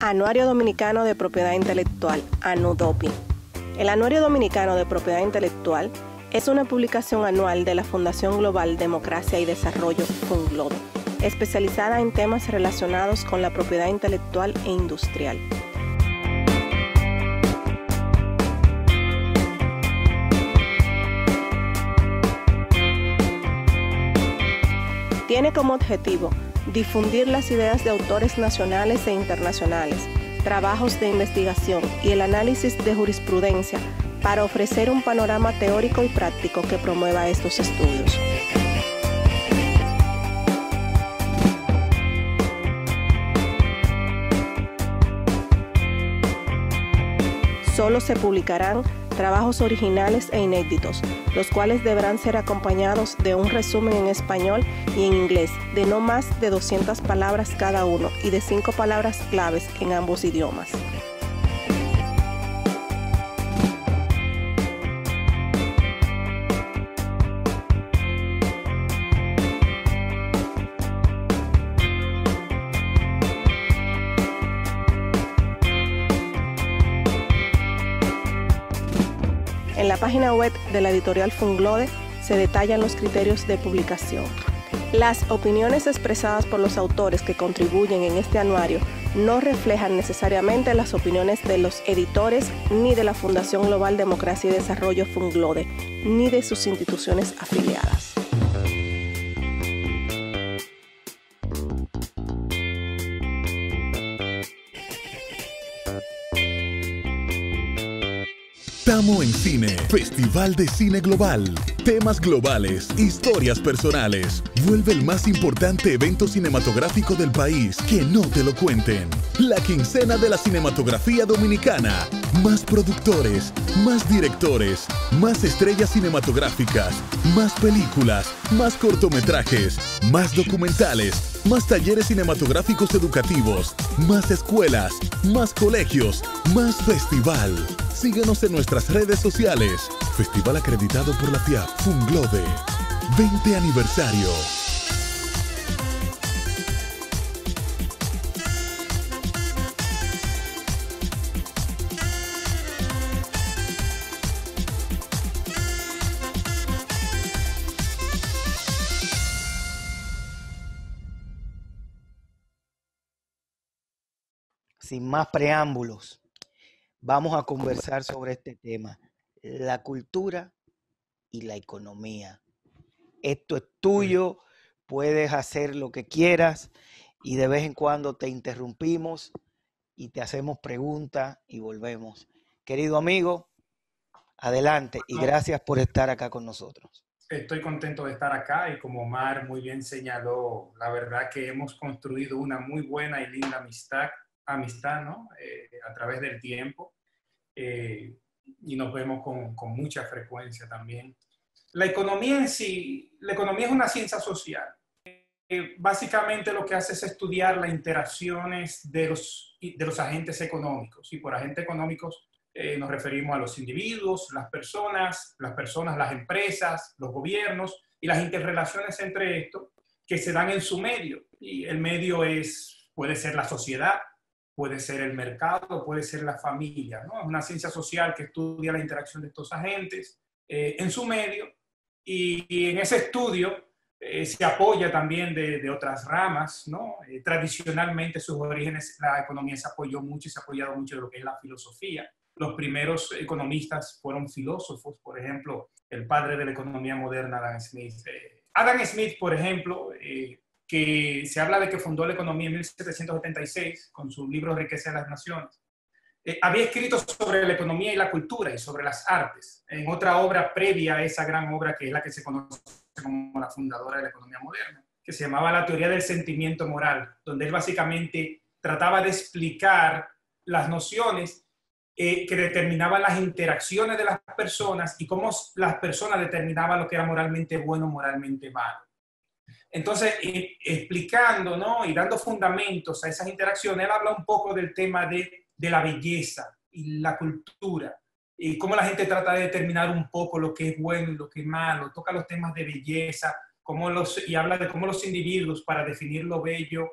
Anuario Dominicano de Propiedad Intelectual, ANUDOPI. El Anuario Dominicano de Propiedad Intelectual es una publicación anual de la Fundación Global Democracia y Desarrollo, FUNGLODE, especializada en temas relacionados con la propiedad intelectual e industrial. Tiene como objetivo difundir las ideas de autores nacionales e internacionales, trabajos de investigación y el análisis de jurisprudencia para ofrecer un panorama teórico y práctico que promueva estos estudios. Solo se publicarán trabajos originales e inéditos, los cuales deberán ser acompañados de un resumen en español y en inglés de no más de 200 palabras cada uno y de 5 palabras claves en ambos idiomas. En la página web de la editorial FUNGLODE se detallan los criterios de publicación. Las opiniones expresadas por los autores que contribuyen en este anuario no reflejan necesariamente las opiniones de los editores ni de la Fundación Global Democracia y Desarrollo FUNGLODE, ni de sus instituciones afiliadas. Tamo en Cine, Festival de Cine Global. Temas globales, historias personales. Vuelve el más importante evento cinematográfico del país. Que no te lo cuenten. La quincena de la cinematografía dominicana. Más productores, más directores, más estrellas cinematográficas, más películas, más cortometrajes, más documentales, más talleres cinematográficos educativos, más escuelas, más colegios, más festival. Síguenos en nuestras redes sociales. Festival acreditado por la FIAP, FUNGLODE. 20 aniversario. Sin más preámbulos, vamos a conversar sobre este tema, la cultura y la economía. Esto es tuyo, puedes hacer lo que quieras y de vez en cuando te interrumpimos y te hacemos preguntas y volvemos. Querido amigo, adelante y gracias por estar acá con nosotros. Estoy contento de estar acá y como Omar muy bien señaló, la verdad que hemos construido una muy buena y linda amistad, ¿no? A través del tiempo y nos vemos con mucha frecuencia también. La economía en sí, la economía es una ciencia social. Básicamente lo que hace es estudiar las interacciones de los agentes económicos, y por agentes económicos nos referimos a los individuos, las personas, las empresas, los gobiernos y las interrelaciones entre estos que se dan en su medio. Y el medio puede ser la sociedad, puede ser el mercado, puede ser la familia, ¿no? Es una ciencia social que estudia la interacción de estos agentes en su medio y en ese estudio se apoya también de otras ramas, ¿no? Tradicionalmente sus orígenes, la economía se apoyó mucho y se ha apoyado mucho de lo que es la filosofía. Los primeros economistas fueron filósofos, por ejemplo, el padre de la economía moderna, Adam Smith. Adam Smith, por ejemplo, que se habla de que fundó la economía en 1776 con su libro Riqueza de las Naciones. Había escrito sobre la economía y la cultura y sobre las artes, en otra obra previa a esa gran obra que es la que se conoce como la fundadora de la economía moderna, que se llamaba La teoría del sentimiento moral, donde él básicamente trataba de explicar las nociones que determinaban las interacciones de las personas y cómo las personas determinaban lo que era moralmente bueno o moralmente malo. Entonces, explicando, ¿no? Y dando fundamentos a esas interacciones, él habla un poco del tema de la belleza y la cultura, y cómo la gente trata de determinar un poco lo que es bueno y lo que es malo, toca los temas de belleza, y habla de cómo los individuos, para definir lo bello,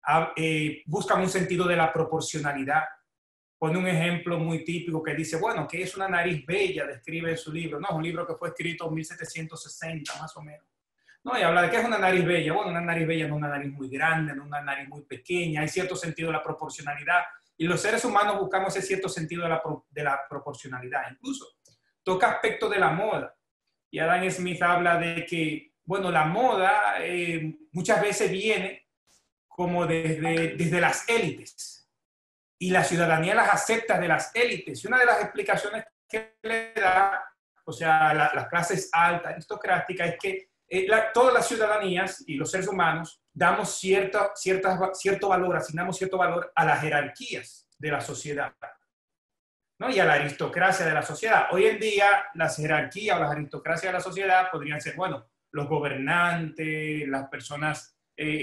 buscan un sentido de la proporcionalidad. Pone un ejemplo muy típico que dice, bueno, ¿qué es una nariz bella? Describe en su libro, ¿no? Es un libro que fue escrito en 1760 más o menos. ¿No? Y habla de qué es una nariz bella. Bueno, una nariz bella no es una nariz muy grande, no es una nariz muy pequeña, hay cierto sentido de la proporcionalidad. Y los seres humanos buscamos ese cierto sentido de la proporcionalidad. Incluso toca aspectos de la moda. Y Adam Smith habla de que, bueno, la moda muchas veces viene como desde las élites. Y la ciudadanía las acepta de las élites. Y una de las explicaciones que le da, o sea, las clases altas, aristocráticas, es que todas las ciudadanías y los seres humanos damos cierto valor, asignamos cierto valor a las jerarquías de la sociedad, ¿no? Y a la aristocracia de la sociedad. Hoy en día, las jerarquías o las aristocracias de la sociedad podrían ser, bueno, los gobernantes, las personas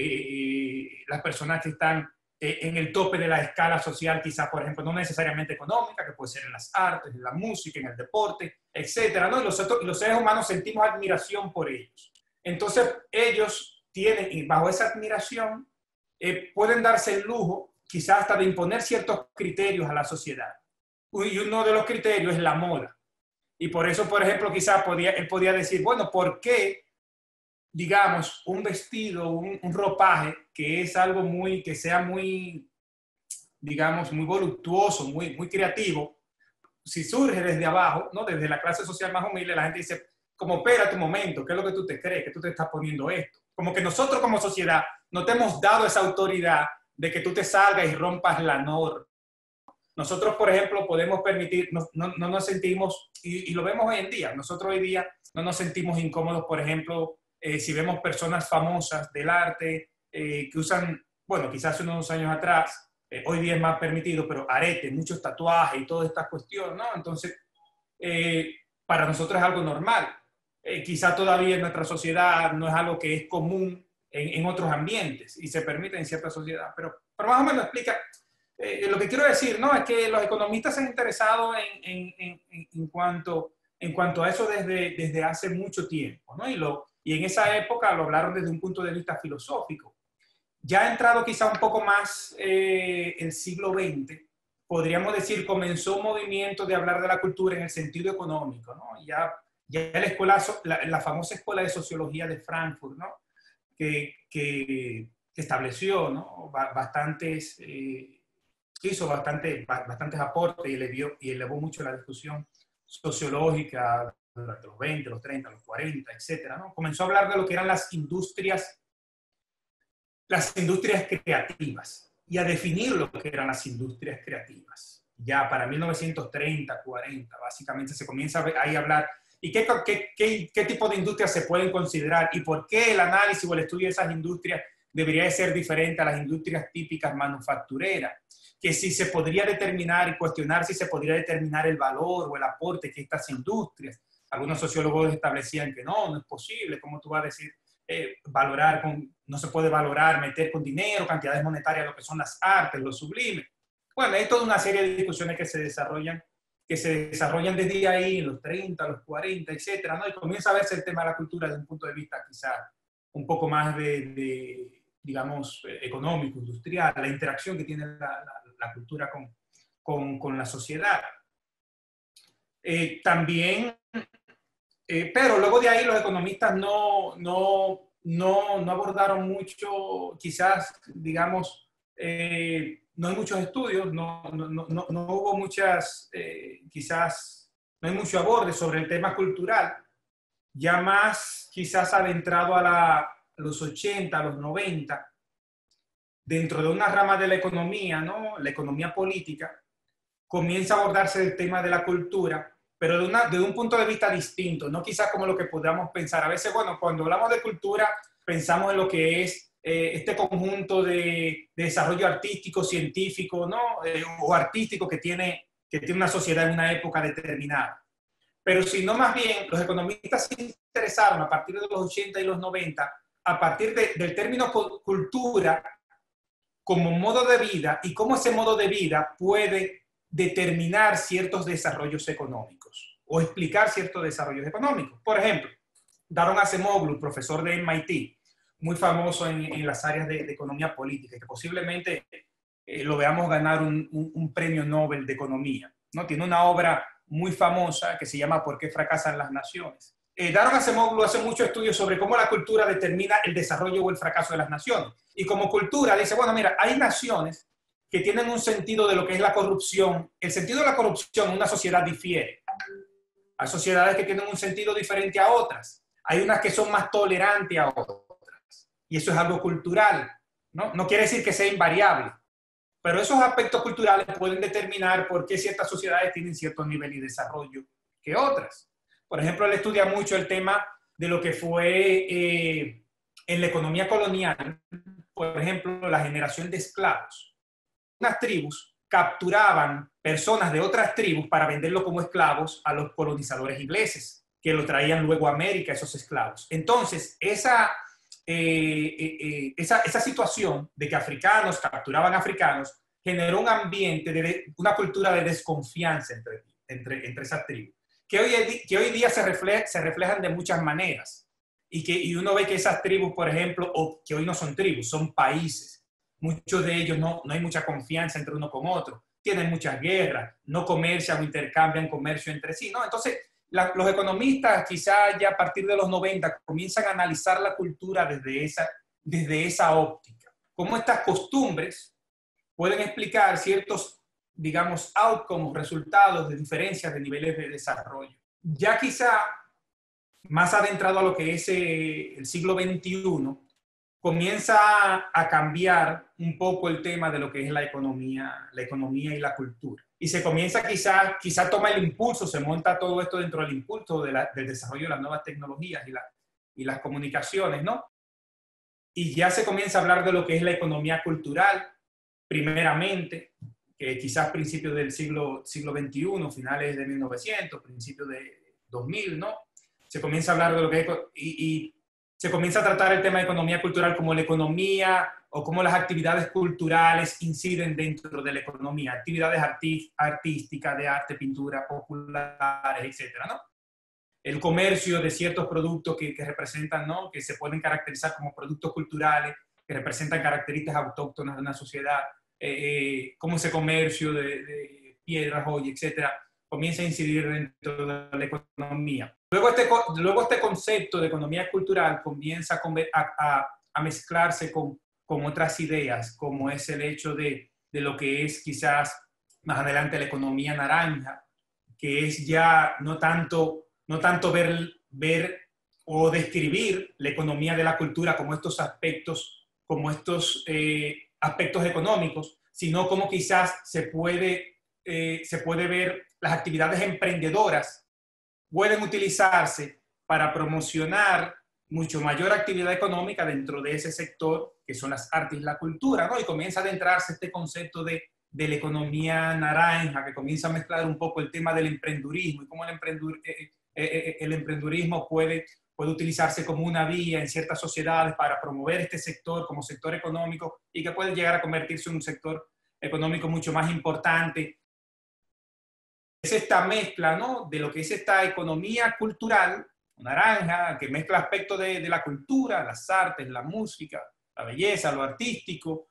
que están en el tope de la escala social, quizás, por ejemplo, no necesariamente económica, que puede ser en las artes, en la música, en el deporte, etcétera, ¿no? Y los seres humanos sentimos admiración por ellos. Entonces, ellos tienen, y bajo esa admiración, pueden darse el lujo, quizás hasta de imponer ciertos criterios a la sociedad. Y uno de los criterios es la moda. Y por eso, por ejemplo, quizás él podía decir, bueno, ¿por qué, digamos, un vestido, un ropaje, que es algo que sea muy, digamos, muy voluptuoso, muy creativo, si surge desde abajo, ¿no? Desde la clase social más humilde, la gente dice, como, espérate un momento, ¿qué es lo que tú te crees? ¿Que tú te estás poniendo esto? Como que nosotros como sociedad no te hemos dado esa autoridad de que tú te salgas y rompas la norma. Nosotros, por ejemplo, podemos permitir, no nos sentimos, y lo vemos hoy en día, nosotros hoy día no nos sentimos incómodos, por ejemplo, si vemos personas famosas del arte que usan, bueno, quizás unos años atrás, hoy día es más permitido, pero aretes, muchos tatuajes y toda esta cuestión, ¿no? Entonces, para nosotros es algo normal. Quizá todavía en nuestra sociedad no es algo que es común en otros ambientes y se permite en cierta sociedad, pero más o menos explica. Lo que quiero decir, ¿no? Es que los economistas se han interesado en cuanto a eso desde hace mucho tiempo, ¿no? Y en esa época lo hablaron desde un punto de vista filosófico. Ya ha entrado quizá un poco más el siglo XX, podríamos decir, comenzó un movimiento de hablar de la cultura en el sentido económico, ¿no? Ya la famosa escuela de sociología de Frankfurt, ¿no? Que estableció, ¿no? Hizo bastantes aportes y elevó mucho la discusión sociológica durante los 20, los 30, los 40, etcétera, ¿no? Comenzó a hablar de lo que eran las industrias creativas y a definir lo que eran las industrias creativas. Ya para 1930, 40, básicamente se comienza a hablar y qué tipo de industrias se pueden considerar y por qué el análisis o el estudio de esas industrias debería de ser diferente a las industrias típicas manufactureras, que si se podría determinar y cuestionar si se podría determinar el valor o el aporte que estas industrias. Algunos sociólogos establecían que no es posible. ¿Cómo tú vas a decir no se puede valorar, meter con dinero, cantidades monetarias, lo que son las artes, lo sublime? Bueno, hay toda una serie de discusiones que se desarrollan desde ahí, en los 30, los 40, etcétera, ¿no? Y comienza a verse el tema de la cultura desde un punto de vista quizás un poco más digamos, económico, industrial, la interacción que tiene la cultura con la sociedad. También, pero luego de ahí los economistas no abordaron mucho, quizás, digamos, no hay muchos estudios, no hubo muchas, quizás, no hay mucho aborde sobre el tema cultural, ya más quizás adentrado a los 80, a los 90, dentro de una rama de la economía, ¿no? La economía política, comienza a abordarse el tema de la cultura, pero de un punto de vista distinto, no quizás como lo que podamos pensar. A veces, bueno, cuando hablamos de cultura, pensamos en lo que es este conjunto de desarrollo artístico, científico, ¿no? O artístico que tiene una sociedad en una época determinada. Pero si no, más bien, los economistas se interesaron a partir de los 80 y los 90, a partir del término cultura como modo de vida y cómo ese modo de vida puede determinar ciertos desarrollos económicos o explicar ciertos desarrollos económicos. Por ejemplo, Daron Acemoglu, profesor de MIT, muy famoso en las áreas de economía política, que posiblemente lo veamos ganar un premio Nobel de Economía, ¿no? Tiene una obra muy famosa que se llama ¿Por qué fracasan las naciones? Daron Acemoglu hace muchos estudios sobre cómo la cultura determina el desarrollo o el fracaso de las naciones. Y como cultura dice, bueno, mira, hay naciones que tienen un sentido de lo que es la corrupción. El sentido de la corrupción en una sociedad difiere. Hay sociedades que tienen un sentido diferente a otras. Hay unas que son más tolerantes a otras. Y eso es algo cultural, ¿no? No quiere decir que sea invariable. Pero esos aspectos culturales pueden determinar por qué ciertas sociedades tienen cierto nivel de desarrollo que otras. Por ejemplo, él estudia mucho el tema de lo que fue en la economía colonial, por ejemplo, la generación de esclavos. Unas tribus capturaban personas de otras tribus para venderlos como esclavos a los colonizadores ingleses, que lo traían luego a América, esos esclavos. Entonces, esa situación de que africanos capturaban africanos generó un ambiente, una cultura de desconfianza entre esas tribus, que hoy día se reflejan de muchas maneras. Y uno ve que esas tribus, por ejemplo, o que hoy no son tribus, son países. Muchos de ellos no hay mucha confianza entre uno con otro. Tienen muchas guerras, no comercian o intercambian comercio entre sí, ¿no? Entonces, los economistas, quizás ya a partir de los 90, comienzan a analizar la cultura desde esa óptica. Cómo estas costumbres pueden explicar ciertos, digamos, outcomes, resultados de diferencias de niveles de desarrollo. Ya quizá más adentrado a lo que es el siglo XXI, comienza a cambiar un poco el tema de lo que es la economía y la cultura. Y se comienza quizá toma el impulso, se monta todo esto dentro del impulso del desarrollo de las nuevas tecnologías y las comunicaciones, ¿no? Y ya se comienza a hablar de lo que es la economía cultural, primeramente, que quizás principios del siglo XXI, finales de 1900, principios de 2000, ¿no? Se comienza a hablar de lo que es, y se comienza a tratar el tema de economía cultural como la economía o cómo las actividades culturales inciden dentro de la economía, actividades artísticas, de arte, pintura, populares, etcétera, ¿no? El comercio de ciertos productos que representan, ¿no? Que se pueden caracterizar como productos culturales, que representan características autóctonas de una sociedad, como ese comercio de piedras, joyas, etcétera, comienza a incidir dentro de la economía. Luego este concepto de economía cultural comienza a mezclarse con otras ideas, como es el hecho de lo que es quizás más adelante la economía naranja, que es ya no tanto ver o describir la economía de la cultura como estos aspectos económicos, sino como quizás se puede ver las actividades emprendedoras pueden utilizarse para promocionar mucho mayor actividad económica dentro de ese sector, que son las artes y la cultura, ¿no? Y comienza a adentrarse este concepto de la economía naranja, que comienza a mezclar un poco el tema del emprendurismo y cómo el emprendurismo puede utilizarse como una vía en ciertas sociedades para promover este sector como sector económico y que puede llegar a convertirse en un sector económico mucho más importante. Es esta mezcla, ¿no? De lo que es esta economía cultural, naranja, que mezcla aspectos de la cultura, las artes, la música, la belleza, lo artístico,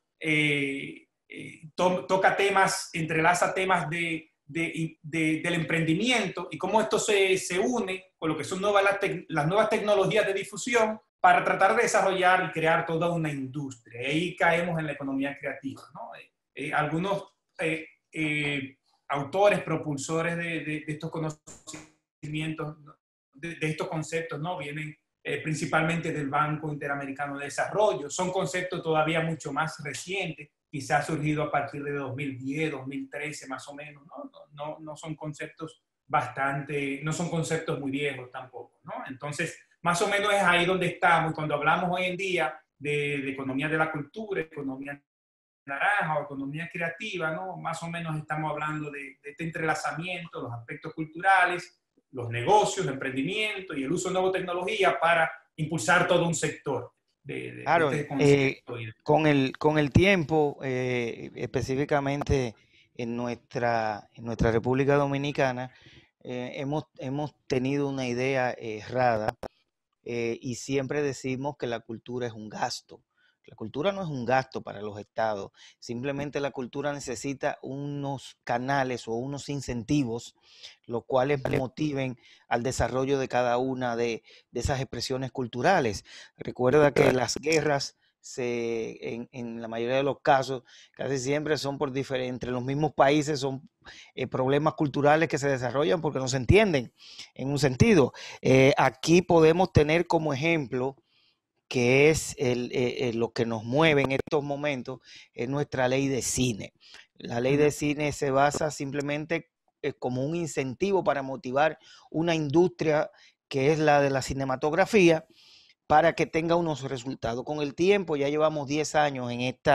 toca temas, entrelaza temas del emprendimiento y cómo esto se une con lo que son las nuevas tecnologías de difusión para tratar de desarrollar y crear toda una industria. Ahí caemos en la economía creativa, ¿no? Algunos autores propulsores de estos conocimientos, de estos conceptos, ¿no? Vienen principalmente del Banco Interamericano de Desarrollo. Son conceptos todavía mucho más recientes, quizás surgido a partir de 2010, 2013 más o menos, ¿no? No son conceptos no son conceptos muy viejos tampoco, ¿no? Entonces, más o menos es ahí donde estamos. Cuando hablamos hoy en día de economía de la cultura, economía naranja o economía creativa, ¿no? Más o menos estamos hablando de este entrelazamiento, los aspectos culturales, los negocios, el emprendimiento y el uso de nuevas tecnologías para impulsar todo un sector. Claro, con el tiempo, específicamente en nuestra República Dominicana, hemos tenido una idea errada y siempre decimos que la cultura es un gasto. La cultura no es un gasto para los estados, simplemente la cultura necesita unos canales o unos incentivos, los cuales motiven al desarrollo de cada una de esas expresiones culturales. Recuerda que las guerras en la mayoría de los casos, casi siempre son entre los mismos países, son problemas culturales que se desarrollan porque no se entienden en un sentido. Aquí podemos tener como ejemplo que es lo que nos mueve en estos momentos, es nuestra ley de cine. La ley de cine se basa simplemente como un incentivo para motivar una industria que es la de la cinematografía, para que tenga unos resultados. Con el tiempo, ya llevamos 10 años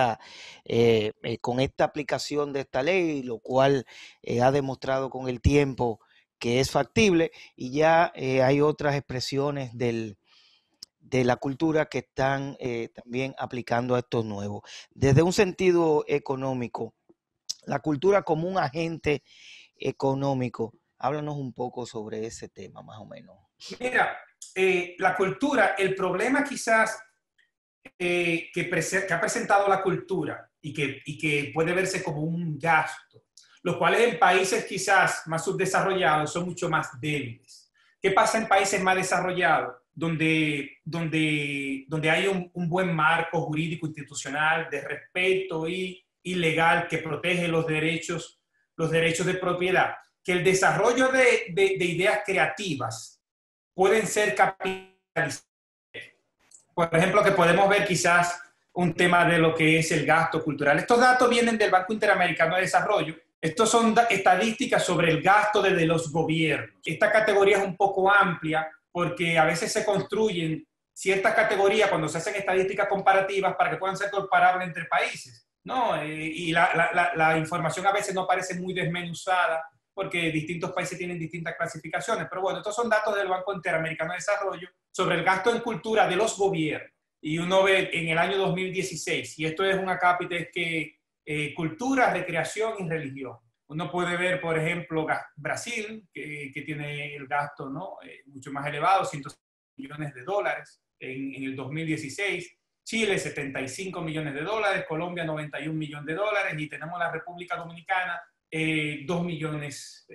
con esta aplicación de esta ley, lo cual ha demostrado con el tiempo que es factible, y ya hay otras expresiones de la cultura que están también aplicando a estos nuevos. Desde un sentido económico, la cultura como un agente económico, háblanos un poco sobre ese tema, más o menos. Mira, la cultura, el problema quizás que ha presentado la cultura y que puede verse como un gasto, los cuales en países quizás más subdesarrollados son mucho más débiles. ¿Qué pasa en países más desarrollados? Donde hay un buen marco jurídico institucional de respeto y legal que protege los derechos de propiedad, que el desarrollo de ideas creativas pueden ser capitalizadas. Por ejemplo, que podemos ver quizás un tema de lo que es el gasto cultural. Estos datos vienen del Banco Interamericano de Desarrollo. Estos son estadísticas sobre el gasto de los gobiernos. Esta categoría es un poco amplia porque a veces se construyen ciertas categorías cuando se hacen estadísticas comparativas para que puedan ser comparables entre países, ¿no? Y la información a veces no parece muy desmenuzada porque distintos países tienen distintas clasificaciones. Pero bueno, estos son datos del Banco Interamericano de Desarrollo sobre el gasto en cultura de los gobiernos. Y uno ve en el año 2016, y esto es un acápite que cultura, recreación y religión. Uno puede ver, por ejemplo, Brasil, que tiene el gasto, ¿no? Mucho más elevado, $100 millones en el 2016. Chile, $75 millones. Colombia, $91 millones. Y tenemos la República Dominicana, $2 millones,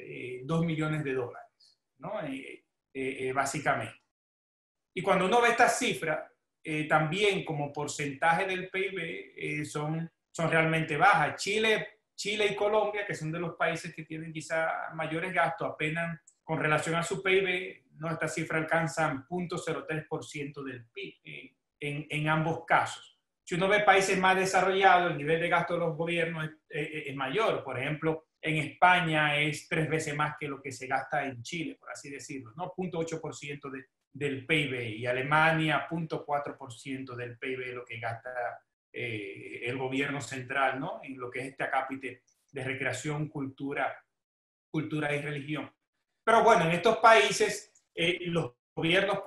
¿no? Básicamente. Y cuando uno ve estas cifras, también como porcentaje del PIB son realmente bajas. Chile y Colombia, que son de los países que tienen quizá mayores gastos, apenas con relación a su PIB, ¿no? Esta cifra alcanzan 0.03% del PIB en ambos casos. Si uno ve países más desarrollados, el nivel de gasto de los gobiernos es mayor. Por ejemplo, en España es 3 veces más que lo que se gasta en Chile, por así decirlo, ¿no? 0.8% del PIB, y Alemania 0.4% del PIB lo que gasta el gobierno central, ¿no? En lo que es este acápite de recreación, cultura y religión. Pero bueno, en estos países los gobiernos,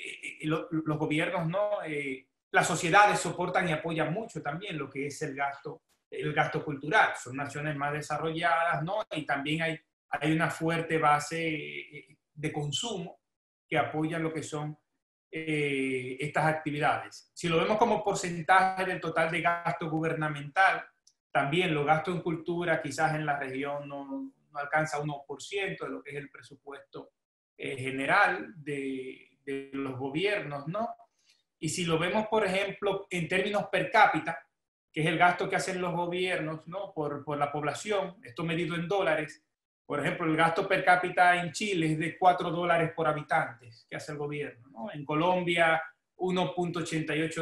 ¿no? Las sociedades soportan y apoyan mucho también lo que es el gasto cultural. Son naciones más desarrolladas, ¿no? Y también hay una fuerte base de consumo que apoyan lo que son estas actividades. Si lo vemos como porcentaje del total de gasto gubernamental, también los gastos en cultura quizás en la región no alcanza 1% de lo que es el presupuesto general de los gobiernos, ¿no? Y si lo vemos, por ejemplo, en términos per cápita, que es el gasto que hacen los gobiernos, ¿no? por la población, esto medido en dólares. Por ejemplo, el gasto per cápita en Chile es de $4 por habitante que hace el gobierno, ¿no? En Colombia, $1.88,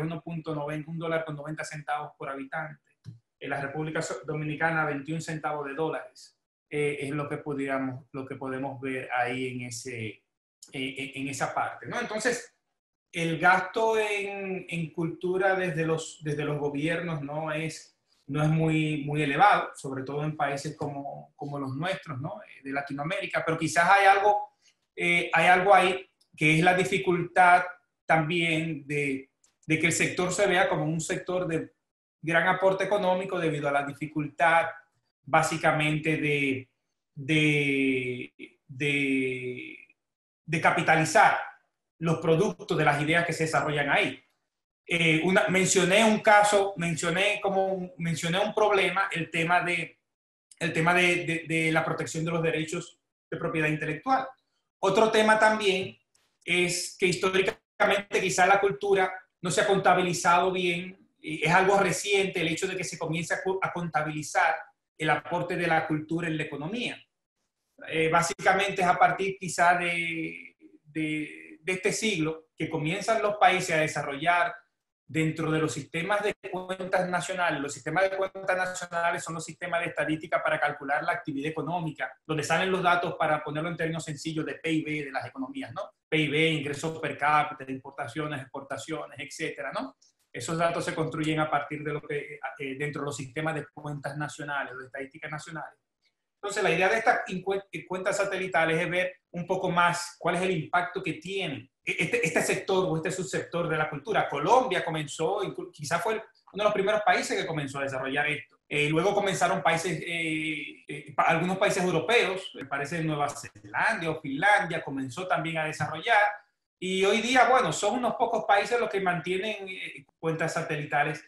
$1.90 por habitante. En la República Dominicana, 21 centavos de dólares. Es lo que podemos ver ahí en esa parte, ¿no? Entonces, el gasto en cultura desde los gobiernos no es muy elevado, sobre todo en países como los nuestros, ¿no? De Latinoamérica, pero quizás hay algo ahí que es la dificultad también de que el sector se vea como un sector de gran aporte económico debido a la dificultad básicamente de capitalizar los productos de las ideas que se desarrollan ahí. Mencioné un caso, mencioné un problema, el tema de la protección de los derechos de propiedad intelectual. Otro tema también es que históricamente quizá la cultura no se ha contabilizado bien, es algo reciente el hecho de que se comience a contabilizar el aporte de la cultura en la economía. Básicamente es a partir quizá de este siglo que comienzan los países a desarrollar dentro de los sistemas de cuentas nacionales. Los sistemas de cuentas nacionales son los sistemas de estadística para calcular la actividad económica, donde salen los datos, para ponerlo en términos sencillos, de PIB de las economías, ¿no? PIB, ingresos per cápita, importaciones, exportaciones, etcétera, ¿no? Esos datos se construyen a partir de lo que dentro de los sistemas de cuentas nacionales, de estadísticas nacionales. Entonces, la idea de estas cuentas satelitales es ver un poco más cuál es el impacto que tiene este sector o este subsector de la cultura. Colombia comenzó, quizás fue uno de los primeros países que comenzó a desarrollar esto. Luego comenzaron algunos países europeos, me parece Nueva Zelanda o Finlandia, comenzó también a desarrollar. Y hoy día, bueno, son unos pocos países los que mantienen cuentas satelitales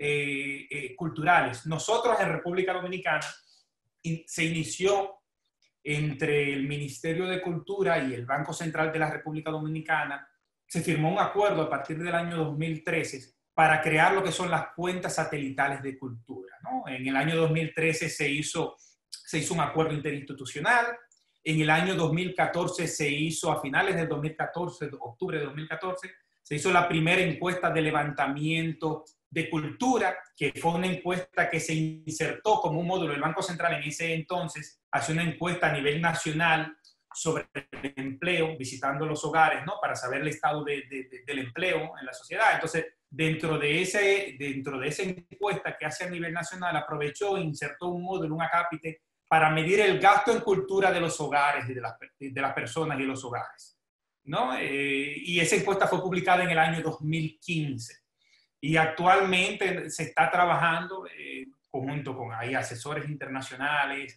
culturales. Nosotros en República Dominicana se inició entre el Ministerio de Cultura y el Banco Central de la República Dominicana. Se firmó un acuerdo a partir del año 2013 para crear lo que son las cuentas satelitales de cultura, ¿no? En el año 2013 se hizo un acuerdo interinstitucional. En el año 2014 se hizo, a finales del 2014, octubre de 2014, se hizo la primera encuesta de levantamiento de cultura, que fue una encuesta que se insertó como un módulo del Banco Central en ese entonces, hace una encuesta a nivel nacional sobre el empleo, visitando los hogares, ¿no? Para saber el estado del empleo en la sociedad. Entonces, dentro de esa encuesta que hace a nivel nacional, aprovechó e insertó un módulo, un acápite, para medir el gasto en cultura de los hogares y de las personas y los hogares, ¿no? Y esa encuesta fue publicada en el año 2015. Y actualmente se está trabajando conjunto con asesores internacionales,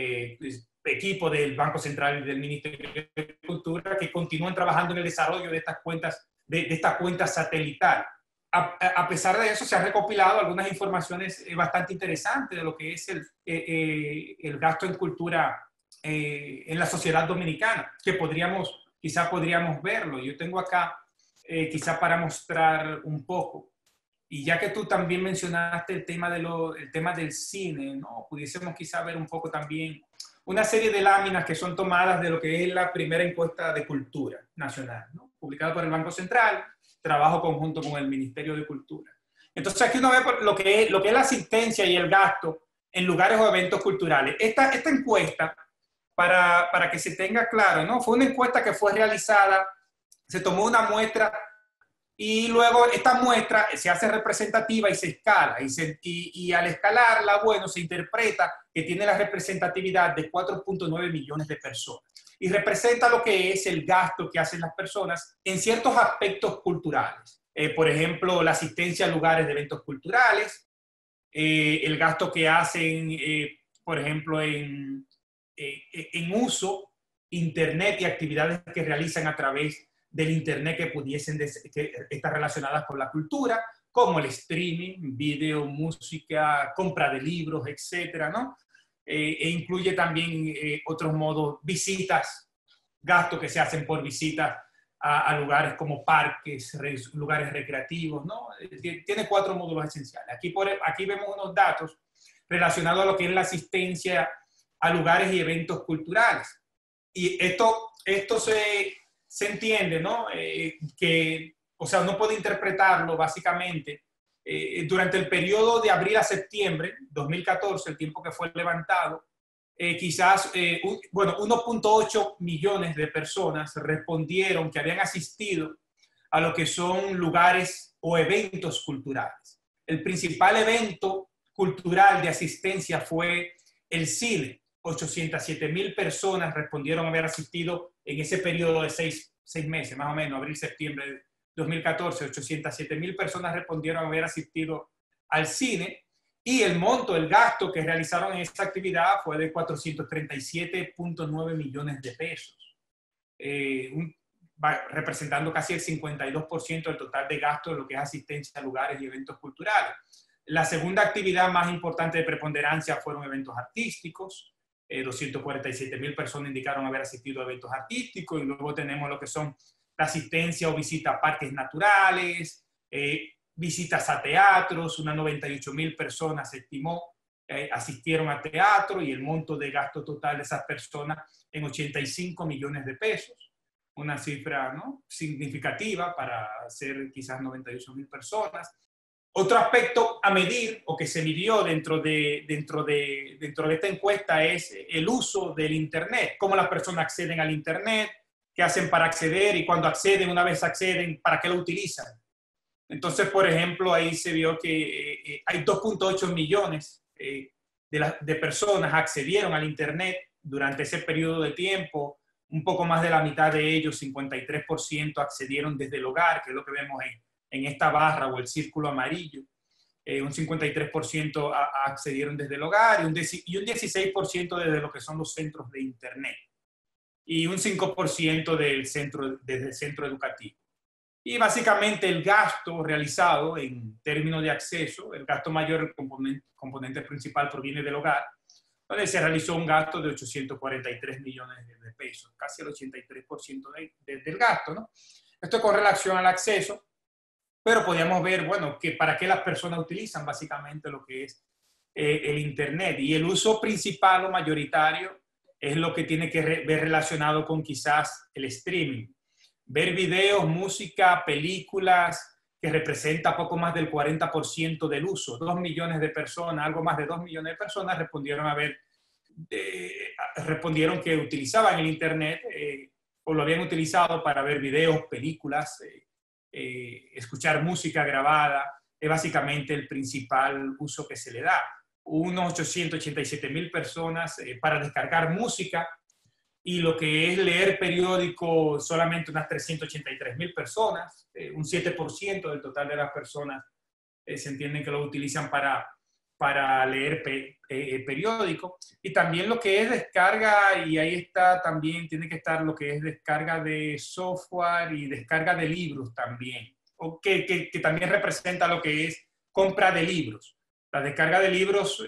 equipo del Banco Central y del Ministerio de Cultura, que continúan trabajando en el desarrollo de estas cuentas, de esta cuenta satelital. A pesar de eso, se han recopilado algunas informaciones bastante interesantes de lo que es el gasto en cultura en la sociedad dominicana, que quizá podríamos verlo. Yo tengo acá, quizá para mostrar un poco. Y ya que tú también mencionaste el tema del cine, ¿no? Pudiésemos quizá ver un poco también una serie de láminas que son tomadas de lo que es la primera encuesta de cultura nacional, ¿no? Publicada por el Banco Central, trabajo conjunto con el Ministerio de Cultura. Entonces aquí uno ve lo que es la asistencia y el gasto en lugares o eventos culturales. Esta encuesta, para que se tenga claro, ¿no? Fue una encuesta que fue realizada, se tomó una muestra y luego esta muestra se hace representativa y se escala. Y al escalarla, bueno, se interpreta que tiene la representatividad de 4.9 millones de personas. Y representa lo que es el gasto que hacen las personas en ciertos aspectos culturales. Por ejemplo, la asistencia a lugares de eventos culturales, el gasto que hacen, por ejemplo, en uso, internet y actividades que realizan a través del internet que están relacionadas con la cultura, como el streaming, video, música, compra de libros, etcétera, ¿no? E incluye también otros modos, visitas, gastos que se hacen por visitas a lugares como parques, lugares recreativos, ¿no? Tiene 4 módulos esenciales. Aquí vemos unos datos relacionados a lo que es la asistencia a lugares y eventos culturales. Y esto se entiende, ¿no? O sea, uno puede interpretarlo básicamente durante el periodo de abril a septiembre 2014, el tiempo que fue levantado, quizás, 1.8 millones de personas respondieron que habían asistido a lo que son lugares o eventos culturales. El principal evento cultural de asistencia fue el cine. 807,000 personas respondieron haber asistido en ese periodo de 6 meses, más o menos, abril-septiembre de 2014. 807,000 personas respondieron haber asistido al cine, y el monto, el gasto que realizaron en esta actividad fue de 437.9 millones de pesos. representando casi el 52% del total de gasto de lo que es asistencia a lugares y eventos culturales. La segunda actividad más importante de preponderancia fueron eventos artísticos. 247,000 personas indicaron haber asistido a eventos artísticos, y luego tenemos lo que son la asistencia o visita a parques naturales, visitas a teatros. Unas 98,000 personas se estimó asistieron a teatro, y el monto de gasto total de esas personas en 85 millones de pesos. Una cifra, ¿no?, significativa para ser quizás 98,000 personas. Otro aspecto a medir, o que se midió dentro de esta encuesta, es el uso del Internet. Cómo las personas acceden al Internet, qué hacen para acceder, y cuando acceden, una vez acceden, ¿para qué lo utilizan? Entonces, por ejemplo, ahí se vio que hay 2.8 millones de personas accedieron al Internet durante ese periodo de tiempo. Un poco más de la mitad de ellos, 53%, accedieron desde el hogar, que es lo que vemos en esta barra o el círculo amarillo. Un 53% accedieron desde el hogar, y un 16% desde lo que son los centros de Internet, y un 5% desde el centro educativo. Y básicamente el gasto realizado en términos de acceso, el gasto mayor, el componente principal, proviene del hogar, donde se realizó un gasto de 843 millones de pesos, casi el 83% del gasto, ¿no? Esto con relación al acceso, pero podíamos ver, bueno, que para qué las personas utilizan básicamente lo que es el Internet. Y el uso principal o mayoritario es lo que tiene que ver relacionado con quizás el streaming. Ver videos, música, películas, que representa poco más del 40% del uso. 2 millones de personas, algo más de 2 millones de personas respondieron que utilizaban el Internet o lo habían utilizado para ver videos, películas, escuchar música grabada. Es básicamente el principal uso que se le da. Unos 887,000 personas para descargar música, y lo que es leer periódico, solamente unas 383,000 personas, un 7% del total de las personas se entienden que lo utilizan para leer periódico. Y también lo que es descarga, y ahí está también, tiene que estar lo que es descarga de software y descarga de libros también, o que también representa lo que es compra de libros. La descarga de libros,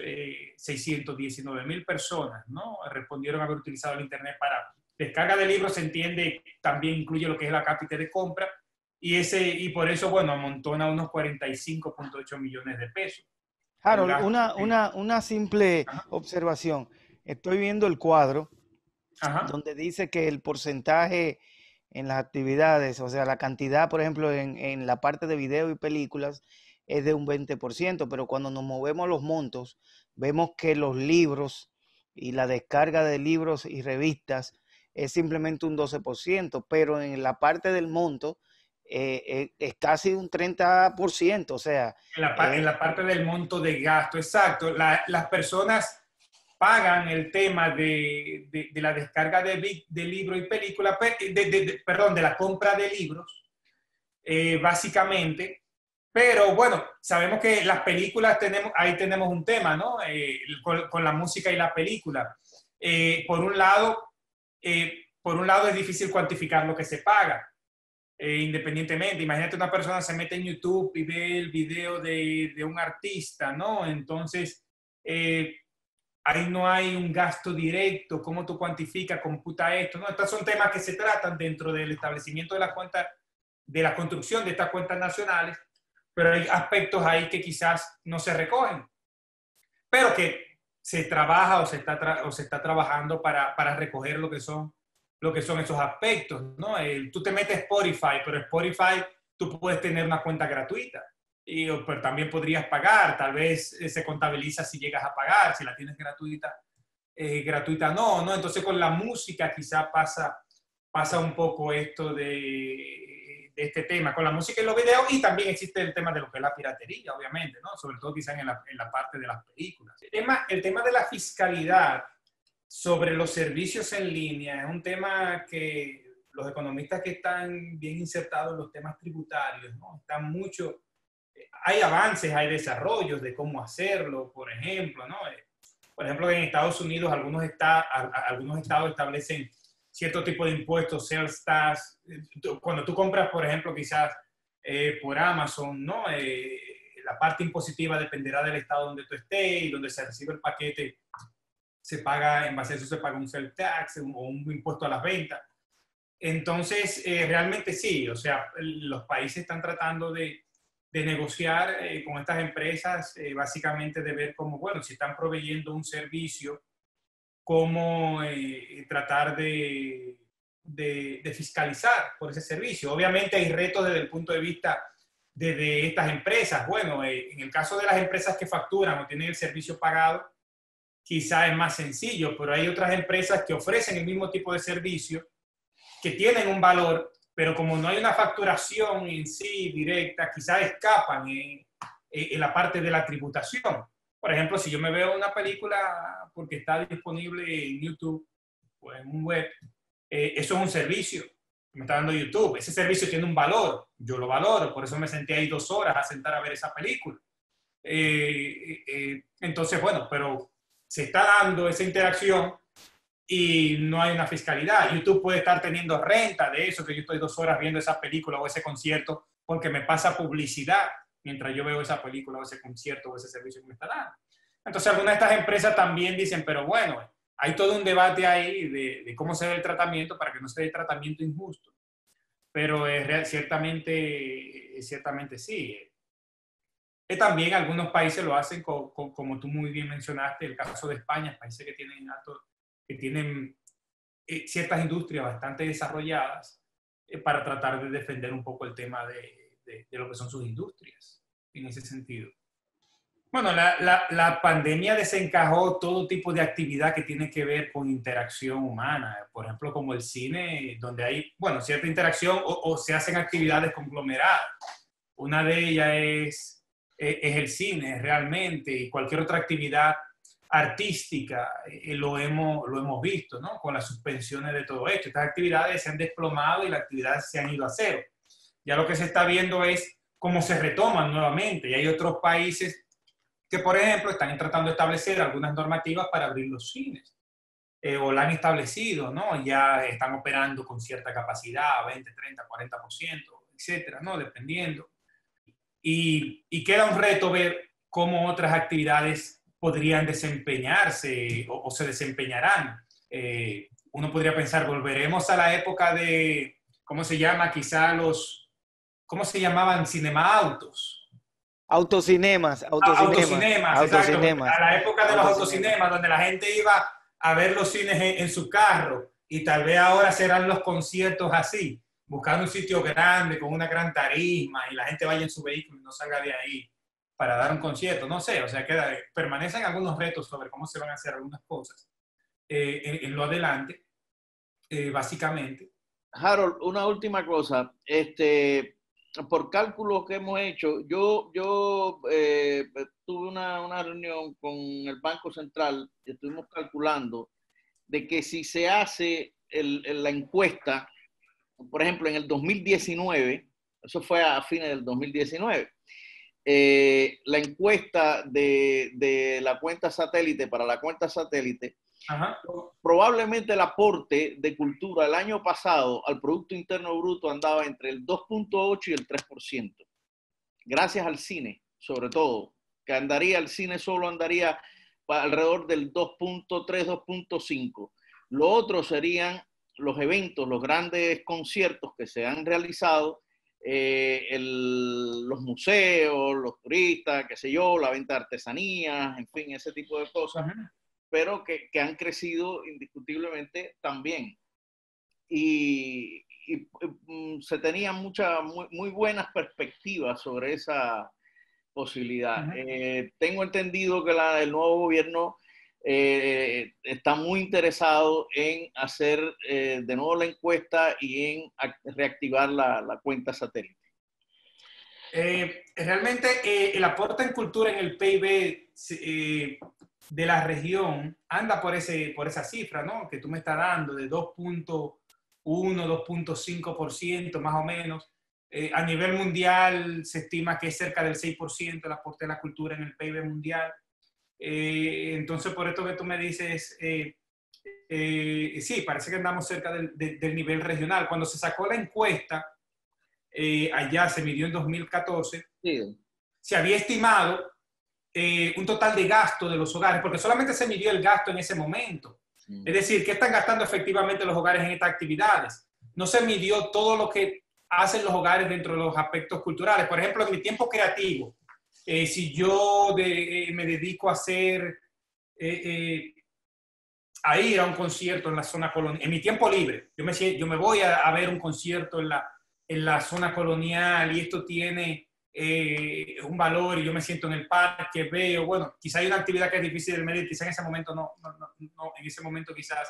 619,000 personas, ¿no?, respondieron haber utilizado el Internet para descarga de libros. Se entiende, también incluye lo que es la cápita de compra, y por eso, bueno, amontona unos 45.8 millones de pesos. Harold, una simple observación. Estoy viendo el cuadro donde dice que el porcentaje en las actividades, o sea, la cantidad, por ejemplo, en la parte de video y películas, es de un 20%, pero cuando nos movemos los montos, vemos que los libros y la descarga de libros y revistas es simplemente un 12%, pero en la parte del monto es casi un 30%, o sea... En la parte del monto de gasto, exacto. Las personas pagan el tema de la descarga de libros y películas, perdón, de la compra de libros, básicamente. Pero bueno, sabemos que las películas, ahí tenemos un tema, ¿no? Con la música y la película. Por un lado es difícil cuantificar lo que se paga, independientemente. Imagínate, una persona se mete en YouTube y ve el video de un artista, ¿no? Entonces, ahí no hay un gasto directo. ¿Cómo tú cuantificas, computa esto? ¿No? Estos son temas que se tratan dentro del establecimiento de la cuenta, de la construcción de estas cuentas nacionales, pero hay aspectos ahí que quizás no se recogen, pero que se trabaja o se está trabajando para recoger lo que son esos aspectos, ¿no? Tú te metes Spotify, pero Spotify tú puedes tener una cuenta gratuita, pero también podrías pagar. Tal vez se contabiliza si llegas a pagar, si la tienes gratuita no. Entonces con la música quizás pasa un poco esto de este tema, con la música y los videos, y también existe el tema de lo que es la piratería, obviamente, ¿no? Sobre todo quizás en la parte de las películas. El tema de la fiscalidad sobre los servicios en línea es un tema que los economistas que están bien insertados en los temas tributarios, ¿no?, hay avances, hay desarrollos de cómo hacerlo, por ejemplo, ¿no? Por ejemplo, en Estados Unidos algunos estados establecen cierto tipo de impuestos, sales tax. Cuando tú compras, por ejemplo, quizás por Amazon, ¿no? La parte impositiva dependerá del estado donde tú estés y donde se recibe el paquete, se paga, en base a eso se paga un sales tax o un impuesto a las ventas. Entonces, realmente sí, o sea, los países están tratando de negociar con estas empresas, básicamente de ver cómo, bueno, si están proveyendo un servicio, cómo tratar de fiscalizar por ese servicio. Obviamente hay retos desde el punto de vista de estas empresas. Bueno, en el caso de las empresas que facturan o tienen el servicio pagado, quizá es más sencillo, pero hay otras empresas que ofrecen el mismo tipo de servicio, que tienen un valor, pero como no hay una facturación en sí directa, quizás escapan en la parte de la tributación. Por ejemplo, si yo me veo una película porque está disponible en YouTube o en un web, eso es un servicio que me está dando YouTube. Ese servicio tiene un valor, yo lo valoro, por eso me senté ahí 2 horas a sentar a ver esa película. Entonces, bueno, pero se está dando esa interacción y no hay una fiscalidad. YouTube puede estar teniendo renta de eso, que yo estoy 2 horas viendo esa película o ese concierto, porque me pasa publicidad mientras yo veo esa película o ese concierto o ese servicio que me está dando. Entonces, algunas de estas empresas también dicen, pero bueno, hay todo un debate ahí de cómo se ve el tratamiento para que no se dé tratamiento injusto. Pero ciertamente sí. También algunos países lo hacen, como tú muy bien mencionaste, el caso de España, países que tienen ciertas industrias bastante desarrolladas para tratar de defender un poco el tema de lo que son sus industrias, en ese sentido. Bueno, la pandemia desencajó todo tipo de actividad que tiene que ver con interacción humana, por ejemplo, como el cine, donde hay, bueno, cierta interacción o se hacen actividades conglomeradas. Una de ellas es el cine, realmente, y cualquier otra actividad artística, lo hemos visto, ¿no? Con las suspensiones de todo esto. Estas actividades se han desplomado y las actividades se han ido a cero. Ya lo que se está viendo es cómo se retoman nuevamente. Y hay otros países que, por ejemplo, están tratando de establecer algunas normativas para abrir los cines. O la han establecido, ¿no? Ya están operando con cierta capacidad, 20, 30, 40%, etcétera, ¿no? Dependiendo. Y queda un reto ver cómo otras actividades podrían desempeñarse o se desempeñarán. Uno podría pensar, volveremos a la época de, ¿cómo se llama? Quizá ¿cómo se llamaban? Cinema-autos. Autocinemas. Exacto. A la época de los autocinemas, donde la gente iba a ver los cines en su carro, y tal vez ahora serán los conciertos así, buscando un sitio grande, con una gran tarima, y la gente vaya en su vehículo y no salga de ahí para dar un concierto. No sé, o sea, permanecen algunos retos sobre cómo se van a hacer algunas cosas en lo adelante, básicamente. Harold, una última cosa. Por cálculos que hemos hecho, yo tuve una reunión con el Banco Central y estuvimos calculando de que si se hace la encuesta, por ejemplo, en el 2019, eso fue a fines del 2019, la encuesta de la cuenta satélite, para la cuenta satélite, ajá, probablemente el aporte de cultura el año pasado al Producto Interno Bruto andaba entre el 2.8 y el 3%. Gracias al cine, sobre todo, que el cine solo andaría alrededor del 2.3, 2.5. Lo otro serían los eventos, los grandes conciertos que se han realizado, los museos, los turistas, qué sé yo, la venta de artesanías, en fin, ese tipo de cosas. Ajá. Pero que han crecido indiscutiblemente también. Y se tenían muy buenas perspectivas sobre esa posibilidad. Tengo entendido que el nuevo gobierno está muy interesado en hacer de nuevo la encuesta y en reactivar la cuenta satélite. Realmente el aporte en cultura en el PIB de la región anda por esa cifra, ¿no? Que tú me estás dando, de 2.1, 2.5% más o menos. A nivel mundial se estima que es cerca del 6% el aporte de la cultura en el PIB mundial. Entonces, por esto que tú me dices, sí, parece que andamos cerca del nivel regional. Cuando se sacó la encuesta, allá se midió en 2014, Sí. se había estimado un total de gasto de los hogares, porque solamente se midió el gasto en ese momento. Es decir, ¿qué están gastando efectivamente los hogares en estas actividades? No se midió todo lo que hacen los hogares dentro de los aspectos culturales. Por ejemplo, en mi tiempo creativo, si yo me dedico a hacer, a ir a un concierto en la zona colonial, en mi tiempo libre, yo me voy a ver un concierto en la zona colonial y esto tiene un valor y yo me siento en el parque, veo, bueno, quizá hay una actividad que es difícil de medir, quizá en ese momento no en ese momento quizás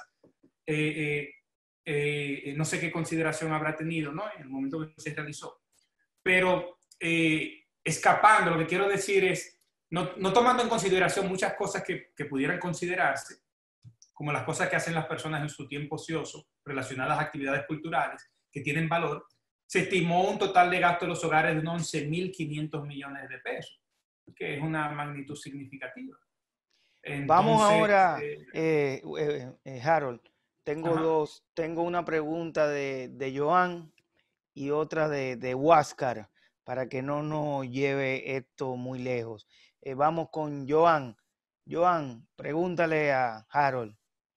no sé qué consideración habrá tenido, ¿no? En el momento que se realizó. Pero escapando, lo que quiero decir es, no tomando en consideración muchas cosas que pudieran considerarse, como las cosas que hacen las personas en su tiempo ocioso, relacionadas a actividades culturales, que tienen valor, se estimó un total de gasto de los hogares de unos 11.500 millones de pesos, que es una magnitud significativa. Entonces, Vamos ahora, Harold, tengo una pregunta de Joan y otra de Huáscar, para que no nos lleve esto muy lejos. Vamos con Joan. Joan, pregúntale a Harold.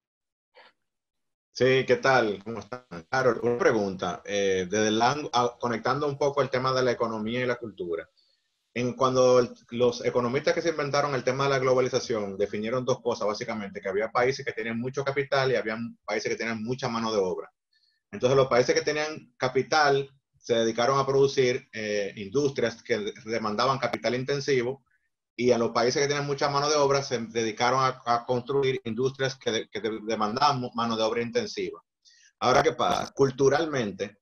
Sí, ¿qué tal? ¿Cómo están? Harold, una pregunta, conectando un poco el tema de la economía y la cultura. Cuando los economistas que se inventaron el tema de la globalización definieron dos cosas, básicamente, que había países que tenían mucho capital y había países que tenían mucha mano de obra. Entonces, los países que tenían capital se dedicaron a producir industrias que demandaban capital intensivo, y a los países que tienen mucha mano de obra se dedicaron a construir industrias que demandaban mano de obra intensiva. Ahora, ¿qué pasa? Culturalmente,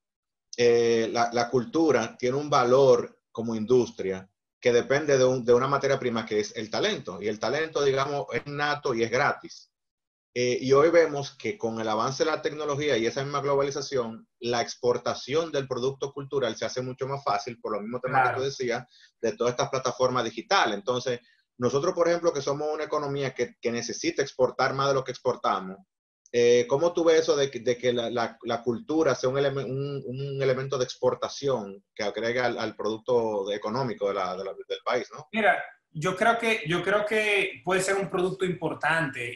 la cultura tiene un valor como industria que depende de una materia prima que es el talento. Y el talento, digamos, es nato y es gratis. Y hoy vemos que con el avance de la tecnología y esa misma globalización, la exportación del producto cultural se hace mucho más fácil, por lo mismo tema que tú decías, de todas estas plataformas digitales. Entonces, nosotros, por ejemplo, que somos una economía que necesita exportar más de lo que exportamos, ¿cómo tú ves eso de que la cultura sea un elemento de exportación que agrega al producto económico del país, ¿no? Mira, yo creo que puede ser un producto importante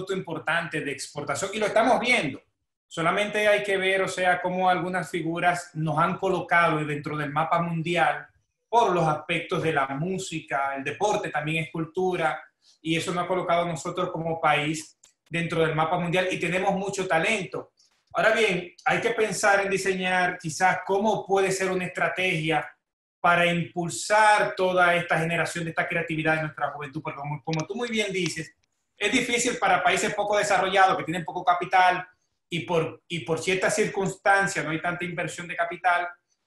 de exportación, y lo estamos viendo. Solamente hay que ver, o sea, cómo algunas figuras nos han colocado dentro del mapa mundial por los aspectos de la música, el deporte también es cultura, y eso nos ha colocado a nosotros como país dentro del mapa mundial y tenemos mucho talento. Ahora bien, hay que pensar en diseñar quizás cómo puede ser una estrategia para impulsar toda esta generación de esta creatividad de nuestra juventud, porque como tú muy bien dices, es difícil para países poco desarrollados que tienen poco capital y por ciertas circunstancias no hay tanta inversión de capital,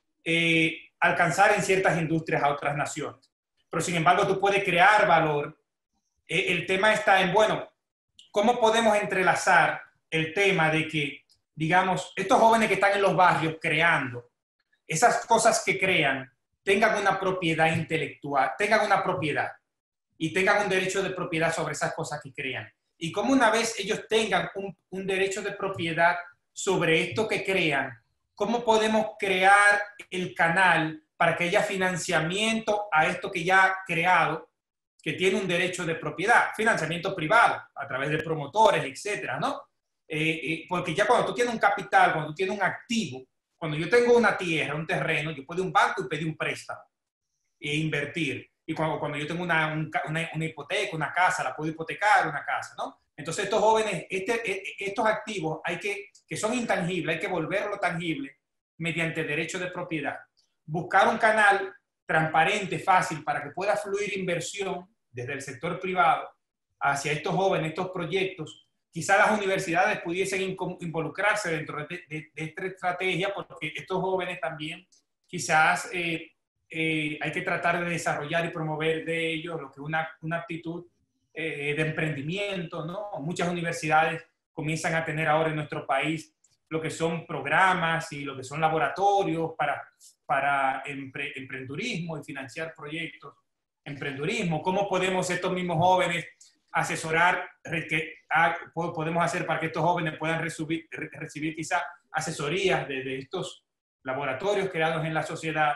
alcanzar en ciertas industrias a otras naciones. Pero sin embargo tú puedes crear valor. El tema está en, bueno, ¿cómo podemos entrelazar el tema de que, digamos, estos jóvenes que están en los barrios creando, esas cosas que crean, tengan una propiedad intelectual, tengan una propiedad y tengan un derecho de propiedad sobre esas cosas que crean? Y como una vez ellos tengan un derecho de propiedad sobre esto que crean, ¿cómo podemos crear el canal para que haya financiamiento a esto que ya ha creado, que tiene un derecho de propiedad? Financiamiento privado, a través de promotores, etcétera, ¿no? Porque ya cuando tú tienes un capital, cuando tú tienes un activo, cuando yo tengo una tierra, un terreno, yo puedo ir a un banco y pedir un préstamo e invertir. Y cuando yo tengo una hipoteca, una casa, la puedo hipotecar, una casa, ¿no? Entonces estos jóvenes, estos activos que son intangibles, hay que volverlo tangible mediante derecho de propiedad. Buscar un canal transparente, fácil, para que pueda fluir inversión desde el sector privado hacia estos jóvenes, estos proyectos. Quizás las universidades pudiesen involucrarse dentro de esta estrategia, porque estos jóvenes también quizás hay que tratar de desarrollar y promover de ellos lo que es una actitud de emprendimiento, ¿no? Muchas universidades comienzan a tener ahora en nuestro país lo que son programas y lo que son laboratorios para emprendurismo y financiar proyectos. Emprendurismo, ¿cómo podemos estos mismos jóvenes asesorar, podemos hacer para que estos jóvenes puedan recibir quizá asesorías de estos laboratorios creados en la sociedad.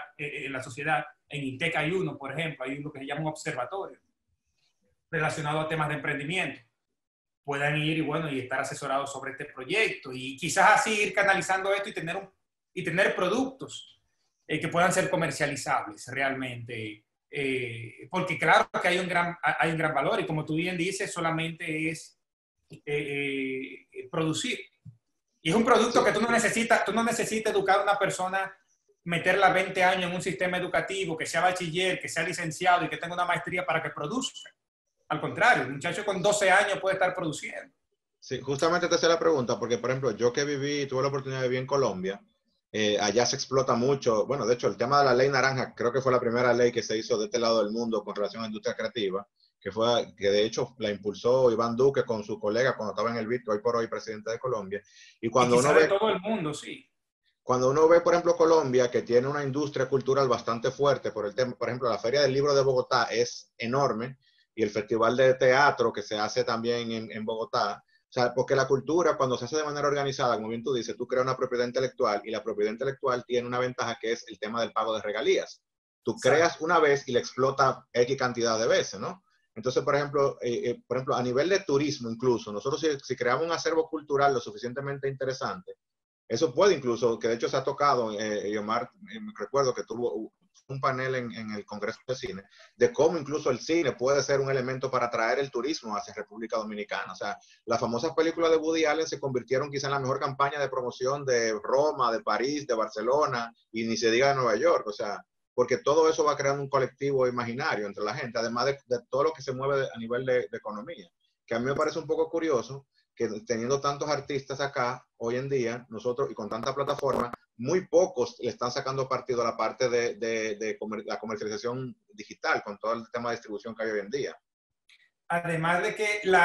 En INTEC hay uno, por ejemplo, hay uno que se llama un observatorio relacionado a temas de emprendimiento. Puedan ir y estar asesorados sobre este proyecto y quizás así ir canalizando esto y tener productos que puedan ser comercializables realmente. Porque claro que hay un gran valor y como tú bien dices, solamente es producir. Y es un producto que tú no necesitas educar a una persona, meterla 20 años en un sistema educativo, que sea bachiller, que sea licenciado y que tenga una maestría para que produzca. Al contrario, un muchacho con 12 años puede estar produciendo. Sí, justamente te hacía la pregunta, porque por ejemplo, yo que tuve la oportunidad de vivir en Colombia, allá se explota mucho, bueno, de hecho el tema de la ley naranja, creo que fue la primera ley que se hizo de este lado del mundo con relación a la industria creativa, que de hecho la impulsó Iván Duque con su colega cuando estaba en el BID, hoy por hoy presidente de Colombia. Y cuando uno ve todo el mundo, sí. Cuando uno ve, por ejemplo, Colombia, que tiene una industria cultural bastante fuerte por el tema, por ejemplo, la Feria del Libro de Bogotá es enorme, y el Festival de Teatro que se hace también en Bogotá. O sea, porque la cultura, cuando se hace de manera organizada, como bien tú dices, tú creas una propiedad intelectual y la propiedad intelectual tiene una ventaja que es el tema del pago de regalías. Tú creas una vez y la explota X cantidad de veces, ¿no? Entonces, por ejemplo, a nivel de turismo incluso, nosotros si creamos un acervo cultural lo suficientemente interesante, eso puede incluso, que de hecho se ha tocado, Omar, recuerdo que tuvo un panel en el Congreso de Cine, de cómo incluso el cine puede ser un elemento para atraer el turismo hacia República Dominicana. O sea, las famosas películas de Woody Allen se convirtieron quizá en la mejor campaña de promoción de Roma, de París, de Barcelona, y ni se diga de Nueva York. O sea, porque todo eso va creando un colectivo imaginario entre la gente, además de todo lo que se mueve a nivel de economía. Que a mí me parece un poco curioso que teniendo tantos artistas acá, hoy en día, nosotros, y con tanta plataforma, muy pocos le están sacando partido a la parte de la comercialización digital, con todo el tema de distribución que hay hoy en día. Además de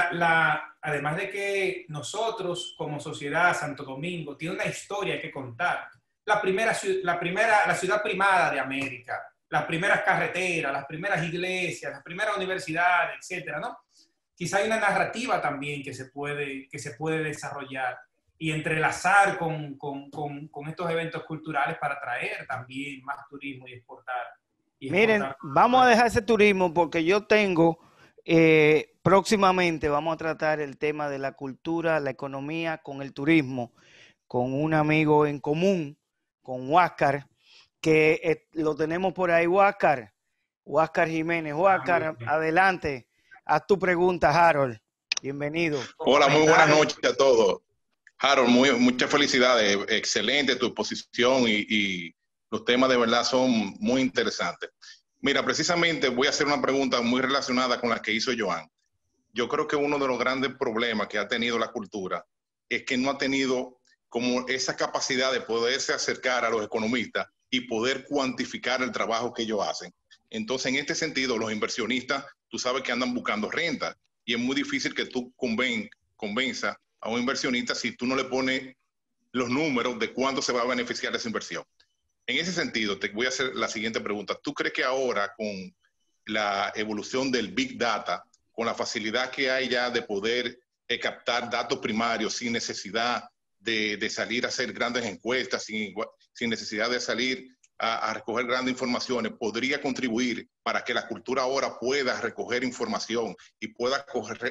que nosotros, como sociedad, Santo Domingo, tiene una historia que contar. La ciudad primada de América, las primeras carreteras, las primeras iglesias, las primeras universidades, etcétera, ¿no? Quizá hay una narrativa también que se puede desarrollar y entrelazar con estos eventos culturales para atraer también más turismo y exportar. Miren, vamos a dejar ese turismo porque yo tengo, próximamente vamos a tratar el tema de la cultura, la economía con el turismo, con un amigo en común, con Huáscar, que lo tenemos por ahí, Huáscar Jiménez. Huáscar, adelante. Haz tu pregunta, Harold. Bienvenido. Hola, muy buenas noches a todos. Harold, muchas felicidades. Excelente tu exposición y los temas de verdad son muy interesantes. Mira, precisamente voy a hacer una pregunta muy relacionada con la que hizo Joan. Yo creo que uno de los grandes problemas que ha tenido la cultura es que no ha tenido como esa capacidad de poderse acercar a los economistas y poder cuantificar el trabajo que ellos hacen. Entonces, en este sentido, los inversionistas, tú sabes que andan buscando renta y es muy difícil que tú convenza a un inversionista si tú no le pones los números de cuánto se va a beneficiar esa inversión. En ese sentido, te voy a hacer la siguiente pregunta. ¿Tú crees que ahora con la evolución del Big Data, con la facilidad que hay ya de poder captar datos primarios sin necesidad de salir a hacer grandes encuestas, sin necesidad de salir a recoger grandes informaciones, podría contribuir para que la cultura ahora pueda recoger información y pueda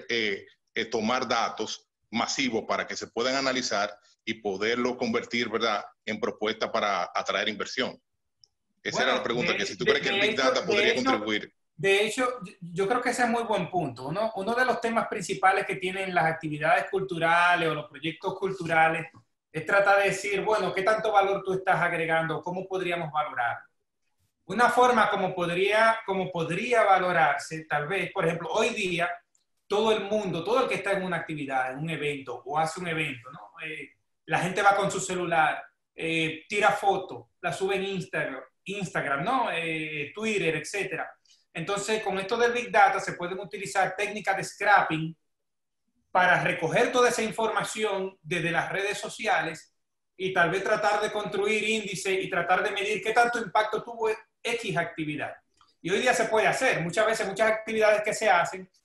tomar datos masivos para que se puedan analizar y poderlo convertir, ¿verdad?, en propuesta para atraer inversión? Esa era la pregunta, que si tú crees que el Big Data podría contribuir. De hecho, yo creo que ese es muy buen punto. Uno de los temas principales que tienen las actividades culturales o los proyectos culturales es tratar de decir, bueno, ¿qué tanto valor tú estás agregando? ¿Cómo podríamos valorar? Una forma como podría valorarse, tal vez, por ejemplo, hoy día, todo el mundo, todo el que está en una actividad, en un evento o hace un evento, ¿no? La gente va con su celular, tira fotos, la sube en Instagram, ¿no? Twitter, etcétera. Entonces, con esto del Big Data se pueden utilizar técnicas de scrapping para recoger toda esa información desde las redes sociales y tal vez tratar de construir índices y tratar de medir qué tanto impacto tuvo X actividad. Y hoy día se puede hacer. Muchas veces, muchas actividades que se hacen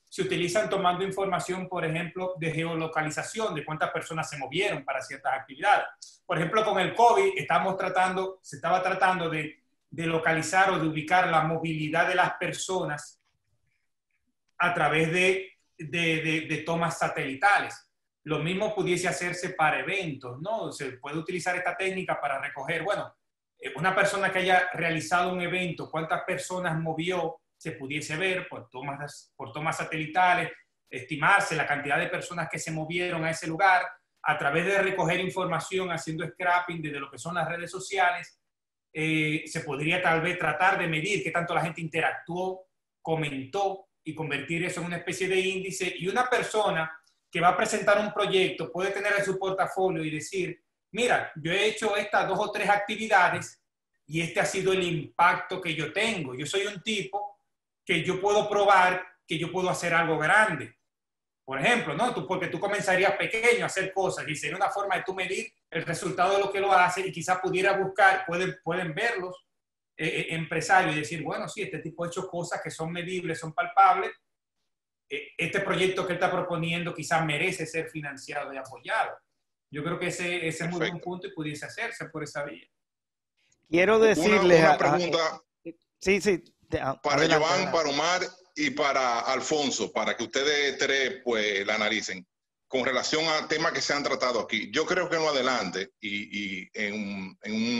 se utilizan tomando información, por ejemplo, de geolocalización, de cuántas personas se movieron para ciertas actividades. Por ejemplo, con el COVID se estaba tratando de localizar o de ubicar la movilidad de las personas a través de tomas satelitales. Lo mismo pudiese hacerse para eventos, ¿no? Se puede utilizar esta técnica para recoger, bueno, una persona que haya realizado un evento, cuántas personas movió, se pudiese ver por tomas satelitales, estimarse la cantidad de personas que se movieron a ese lugar, a través de recoger información, haciendo scrapping desde lo que son las redes sociales, se podría tal vez tratar de medir qué tanto la gente interactuó, comentó y convertir eso en una especie de índice. Y una persona que va a presentar un proyecto puede tener en su portafolio y decir, mira, yo he hecho estas 2 o 3 actividades y este ha sido el impacto que yo tengo. Yo soy un tipo que yo puedo probar que yo puedo hacer algo grande. Por ejemplo, ¿no? Porque tú comenzarías pequeño a hacer cosas y sería una forma de tú medir el resultado de lo que lo hace y quizás pudiera buscar, pueden verlos empresarios y decir, bueno, sí, este tipo ha hecho cosas que son medibles, son palpables. Este proyecto que él está proponiendo quizás merece ser financiado y apoyado. Yo creo que ese es muy buen punto y pudiese hacerse por esa vía. Quiero decirles una pregunta sí, para Joan, para Omar y para Alfonso, para que ustedes 3 pues la analicen con relación al tema que se han tratado aquí. Yo creo que no adelante y en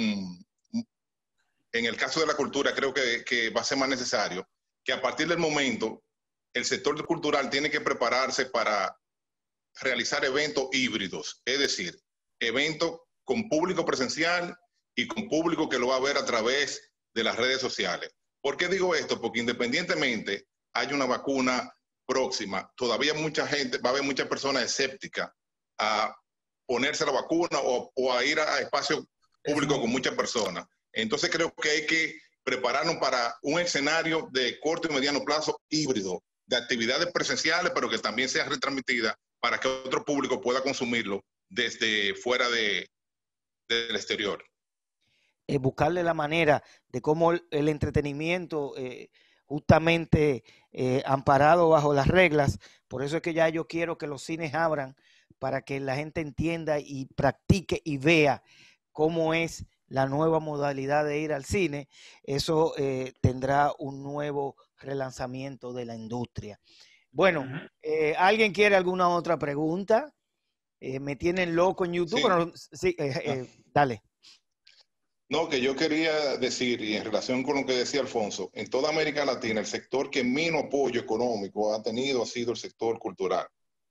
el caso de la cultura creo que va a ser más necesario que a partir del momento el sector cultural tiene que prepararse para realizar eventos híbridos, es decir, eventos con público presencial y con público que lo va a ver a través de las redes sociales. ¿Por qué digo esto? Porque independientemente hay una vacuna próxima, todavía mucha gente, va a haber muchas personas escépticas a ponerse la vacuna o a ir a espacios públicos con muchas personas. Entonces creo que hay que prepararnos para un escenario de corto y mediano plazo híbrido, de actividades presenciales, pero que también sea retransmitida para que otro público pueda consumirlo desde fuera del exterior. Buscarle la manera de cómo el entretenimiento, justamente amparado bajo las reglas, por eso es que ya yo quiero que los cines abran para que la gente entienda y practique y vea cómo es la nueva modalidad de ir al cine. Eso tendrá un nuevo relanzamiento de la industria. Bueno, ¿alguien quiere alguna otra pregunta? Me tienen loco en YouTube. Sí. Pero, sí, dale. No, que yo quería decir, y en relación con lo que decía Alfonso, en toda América Latina el sector que menos apoyo económico ha tenido ha sido el sector cultural.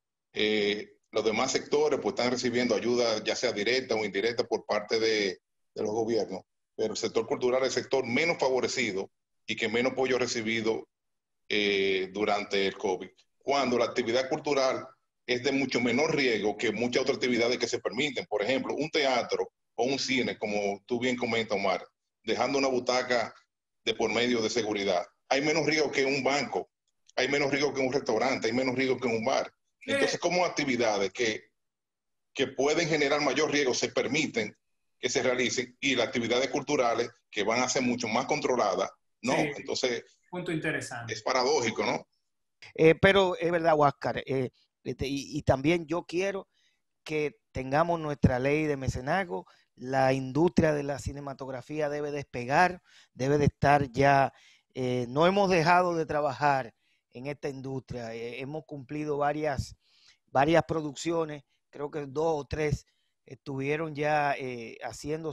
Los demás sectores pues están recibiendo ayuda ya sea directa o indirecta por parte de los gobiernos, pero el sector cultural es el sector menos favorecido y que menos apoyo ha recibido durante el COVID, cuando la actividad cultural es de mucho menor riesgo que muchas otras actividades que se permiten. Por ejemplo, un teatro o un cine, como tú bien comentas, Omar, dejando una butaca de por medio de seguridad. Hay menos riesgo que un banco, hay menos riesgo que un restaurante, hay menos riesgo que un bar. Entonces, como actividades que pueden generar mayor riesgo se permiten que se realicen, y las actividades culturales que van a ser mucho más controladas, no. Sí. Entonces, punto interesante. Es paradójico, ¿no? Pero es verdad, Huáscar, y también yo quiero que tengamos nuestra ley de mecenazgo. La industria de la cinematografía debe despegar, debe de estar ya, no hemos dejado de trabajar en esta industria, hemos cumplido varias producciones, creo que 2 o 3 estuvieron ya haciendo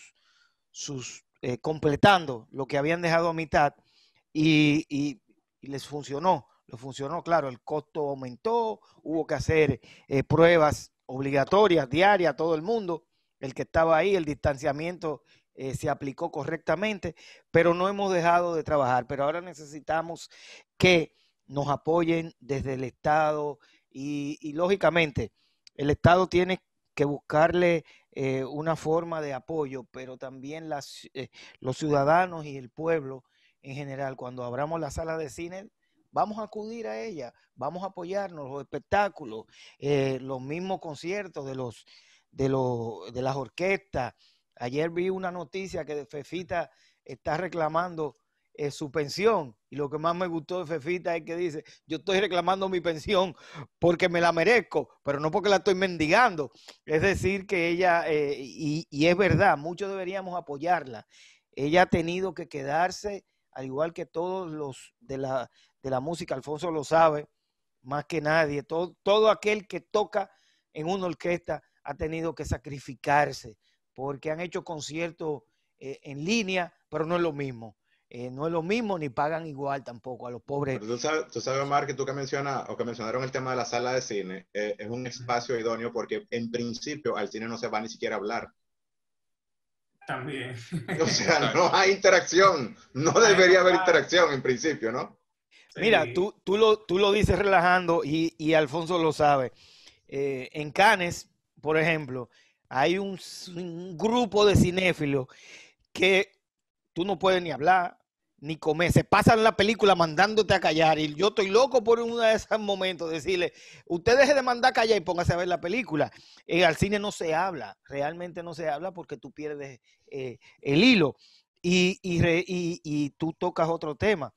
completando lo que habían dejado a mitad y les funcionó, claro, el costo aumentó, hubo que hacer pruebas obligatorias, diarias a todo el mundo, el que estaba ahí, el distanciamiento se aplicó correctamente, pero no hemos dejado de trabajar, pero ahora necesitamos que nos apoyen desde el Estado y lógicamente el Estado tiene que buscarle una forma de apoyo, pero también los ciudadanos y el pueblo en general, cuando abramos la sala de cine, vamos a acudir a ella, vamos a apoyarnos, los espectáculos, los mismos conciertos de las orquestas. Ayer vi una noticia que Fefita está reclamando su pensión. Y lo que más me gustó de Fefita es que dice, yo estoy reclamando mi pensión porque me la merezco, pero no porque la estoy mendigando. Es decir, que ella, y es verdad, muchos deberíamos apoyarla. Ella ha tenido que quedarse, al igual que todos los de la música, Alfonso lo sabe, más que nadie, todo aquel que toca en una orquesta ha tenido que sacrificarse, porque han hecho conciertos en línea, pero no es lo mismo. No es lo mismo ni pagan igual tampoco a los pobres. Pero tú sabes, Omar, que tú que mencionas, o que mencionaron el tema de la sala de cine, es un espacio idóneo porque en principio al cine no se va ni siquiera a hablar. También. O sea, no hay interacción, no debería haber interacción en principio, ¿no? Sí. Mira, tú lo dices relajando y Alfonso lo sabe. En Cannes, por ejemplo, hay un grupo de cinéfilos que tú no puedes ni hablar, ni comer. Se pasan la película mandándote a callar. Y yo estoy loco por uno de esos momentos decirle, usted deje de mandar a callar y póngase a ver la película. Al cine no se habla, realmente no se habla porque tú pierdes el hilo. Y tú tocas otro tema.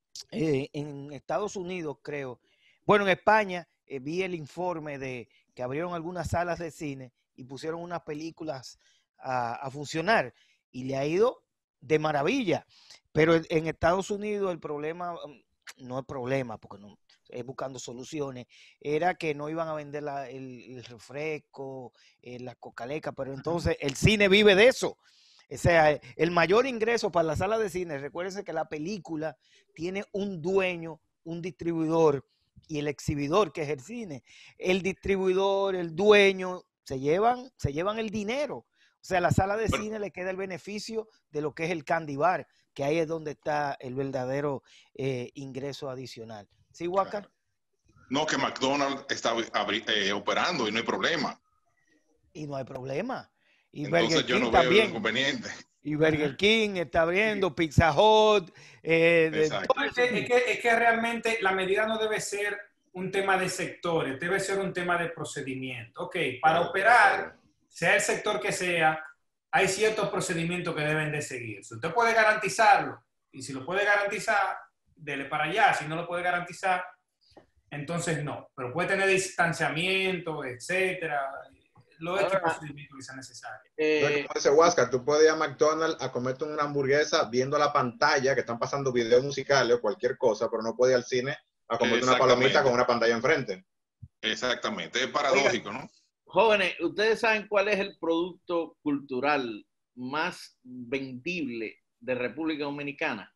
En Estados Unidos, creo, bueno, en España, vi el informe de que abrieron algunas salas de cine y pusieron unas películas a funcionar y le ha ido de maravilla. Pero en Estados Unidos el problema, no es problema, porque no es buscando soluciones, era que no iban a vender el refresco, la cocaleca, pero entonces el cine vive de eso. O sea, el mayor ingreso para la sala de cine, recuérdense que la película tiene un dueño, un distribuidor y el exhibidor, que es el cine. El distribuidor, el dueño, se llevan el dinero. O sea, a la sala de cine le queda el beneficio de lo que es el candy bar, que ahí es donde está el verdadero ingreso adicional. ¿Sí, Huáscar? No, que McDonald's está operando y no hay problema. Y no hay problema. Y entonces yo no veo el inconveniente. Y Burger King está abriendo, Pizza Hut. Es que realmente la medida no debe ser un tema de sectores, debe ser un tema de procedimiento. Ok, para operar, sea el sector que sea, hay ciertos procedimientos que deben de seguir. Si usted puede garantizarlo, y si lo puede garantizar, dele para allá. Si no lo puede garantizar, entonces no. Pero puede tener distanciamiento, etcétera. Lo es que procedimiento que sea necesario. Como dice Huáscar, tú puedes ir a McDonald's a comerte una hamburguesa viendo la pantalla que están pasando videos musicales o cualquier cosa, pero no puedes ir al cine a comerte una palomita con una pantalla enfrente. Exactamente, es paradójico, ¿no? Jóvenes, ¿ustedes saben cuál es el producto cultural más vendible de República Dominicana?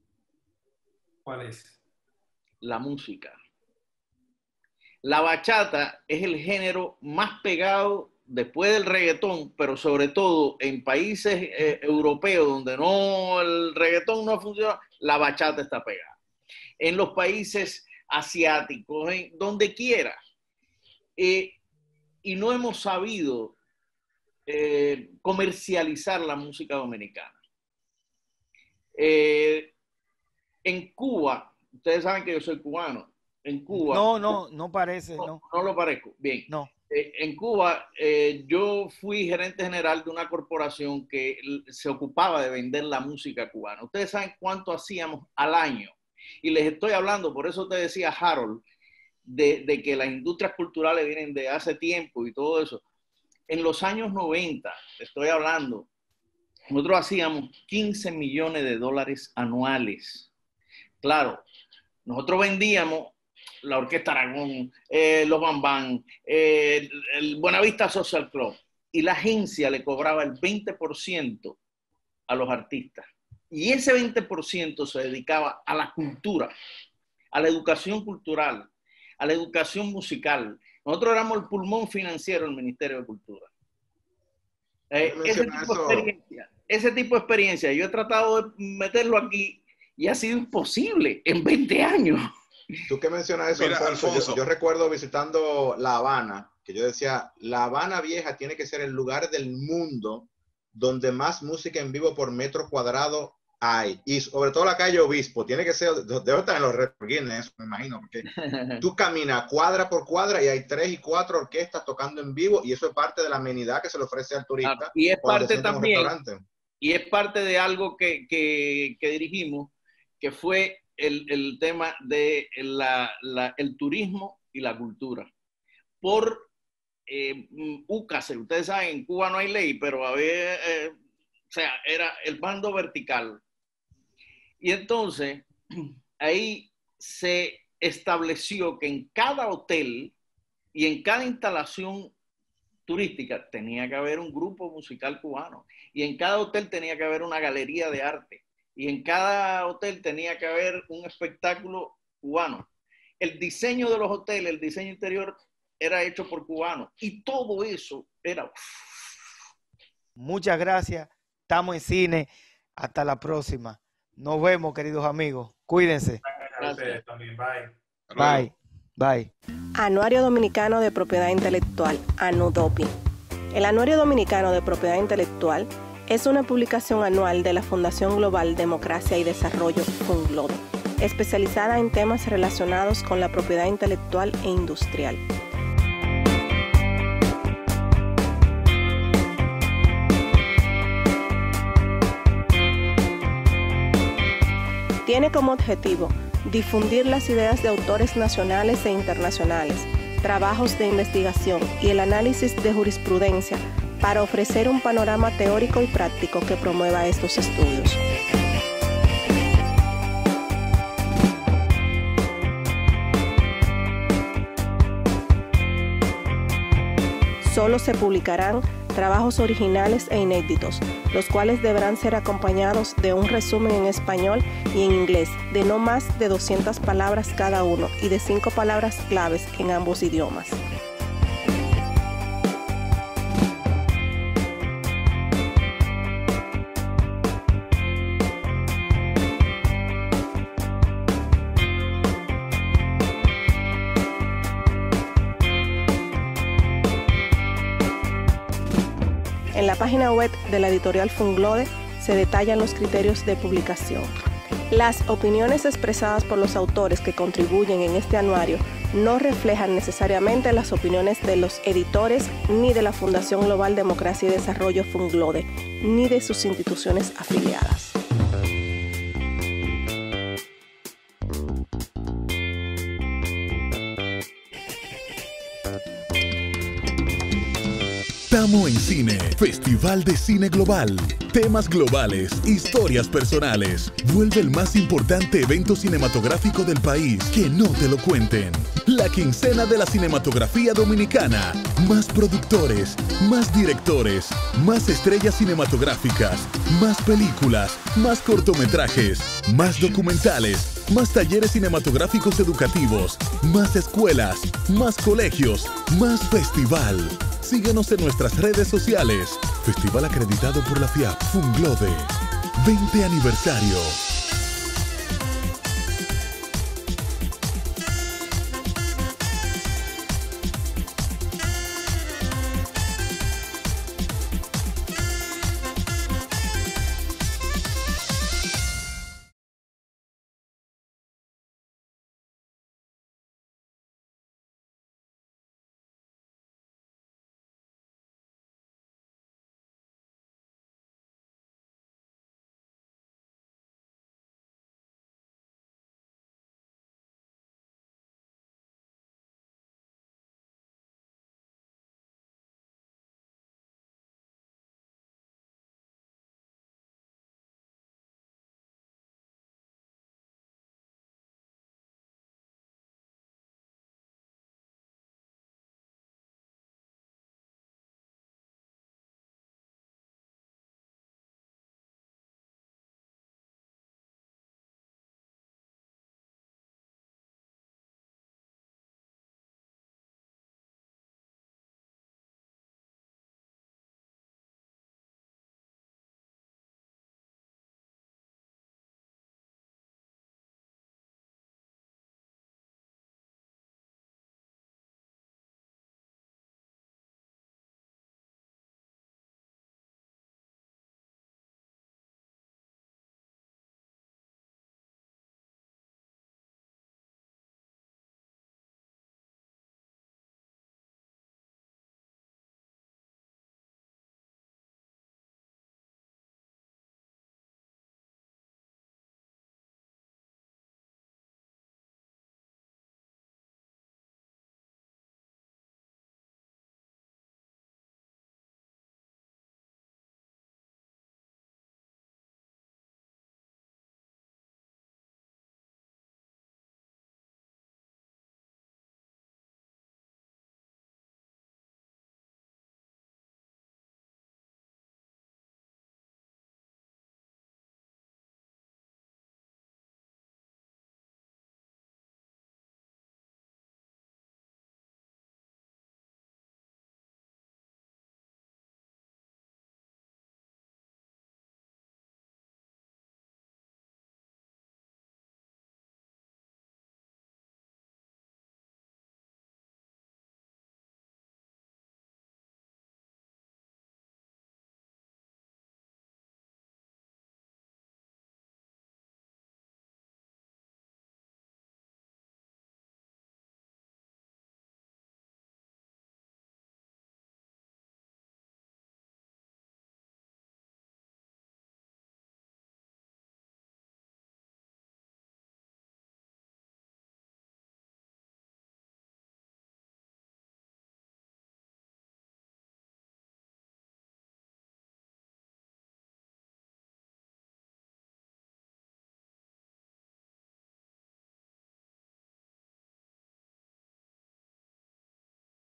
¿Cuál es? La música. La bachata es el género más pegado después del reggaetón, pero sobre todo en países europeos donde el reggaetón no funciona, la bachata está pegada. En los países asiáticos, donde quiera. Y no hemos sabido comercializar la música dominicana. En Cuba, ustedes saben que yo soy cubano. En Cuba. No parece. No lo parezco. Bien. No. En Cuba, yo fui gerente general de una corporación que se ocupaba de vender la música cubana. Ustedes saben cuánto hacíamos al año. Y les estoy hablando, por eso te decía Harold, de que las industrias culturales vienen de hace tiempo y todo eso. En los años 90, estoy hablando, nosotros hacíamos $15 millones anuales. Claro, nosotros vendíamos la Orquesta Aragón, los Bambán, el Buenavista Social Club, y la agencia le cobraba el 20% a los artistas. Y ese 20% se dedicaba a la cultura, a la educación cultural, a la educación musical. Nosotros éramos el pulmón financiero del Ministerio de Cultura. Ese tipo de experiencia, yo he tratado de meterlo aquí y ha sido imposible en 20 años. Tú que mencionas eso, mira, Alfonso, yo recuerdo visitando La Habana, que yo decía, La Habana Vieja tiene que ser el lugar del mundo donde más música en vivo por metro cuadrado hay. Y sobre todo la calle Obispo, tiene que ser, debe estar en los récords Guinness, me imagino, porque tú caminas cuadra por cuadra y hay 3 y 4 orquestas tocando en vivo y eso es parte de la amenidad que se le ofrece al turista. Claro, y es parte también, y es parte de algo que dirigimos, que fue el tema de el turismo y la cultura. Por UCASE, ustedes saben, en Cuba no hay ley, pero había, o sea, era el bando vertical. Y entonces, ahí se estableció que en cada hotel y en cada instalación turística tenía que haber un grupo musical cubano, y en cada hotel tenía que haber una galería de arte, y en cada hotel tenía que haber un espectáculo cubano. El diseño de los hoteles, el diseño interior era hecho por cubanos, y todo eso era... Muchas gracias. Estamos en cine. Hasta la próxima. Nos vemos, queridos amigos. Cuídense. Gracias. También. Bye. Bye. Bye. Anuario Dominicano de Propiedad Intelectual, ANUDOPI. El Anuario Dominicano de Propiedad Intelectual es una publicación anual de la Fundación Global Democracia y Desarrollo, FUNGLODE, especializada en temas relacionados con la propiedad intelectual e industrial. Tiene como objetivo difundir las ideas de autores nacionales e internacionales, trabajos de investigación y el análisis de jurisprudencia para ofrecer un panorama teórico y práctico que promueva estos estudios. Solo se publicarán trabajos originales e inéditos, los cuales deberán ser acompañados de un resumen en español y en inglés de no más de 200 palabras cada uno y de 5 palabras claves en ambos idiomas. En la página web de la editorial FUNGLODE se detallan los criterios de publicación. Las opiniones expresadas por los autores que contribuyen en este anuario no reflejan necesariamente las opiniones de los editores ni de la Fundación Global Democracia y Desarrollo FUNGLODE, ni de sus instituciones afiliadas. Tamo en Cine, Festival de Cine Global. Temas globales, historias personales. Vuelve el más importante evento cinematográfico del país. Que no te lo cuenten. La quincena de la cinematografía dominicana. Más productores, más directores, más estrellas cinematográficas, más películas, más cortometrajes, más documentales, más talleres cinematográficos educativos, más escuelas, más colegios, más festival. Síguenos en nuestras redes sociales. Festival acreditado por la FIAP, FUNGLODE. 20 aniversario.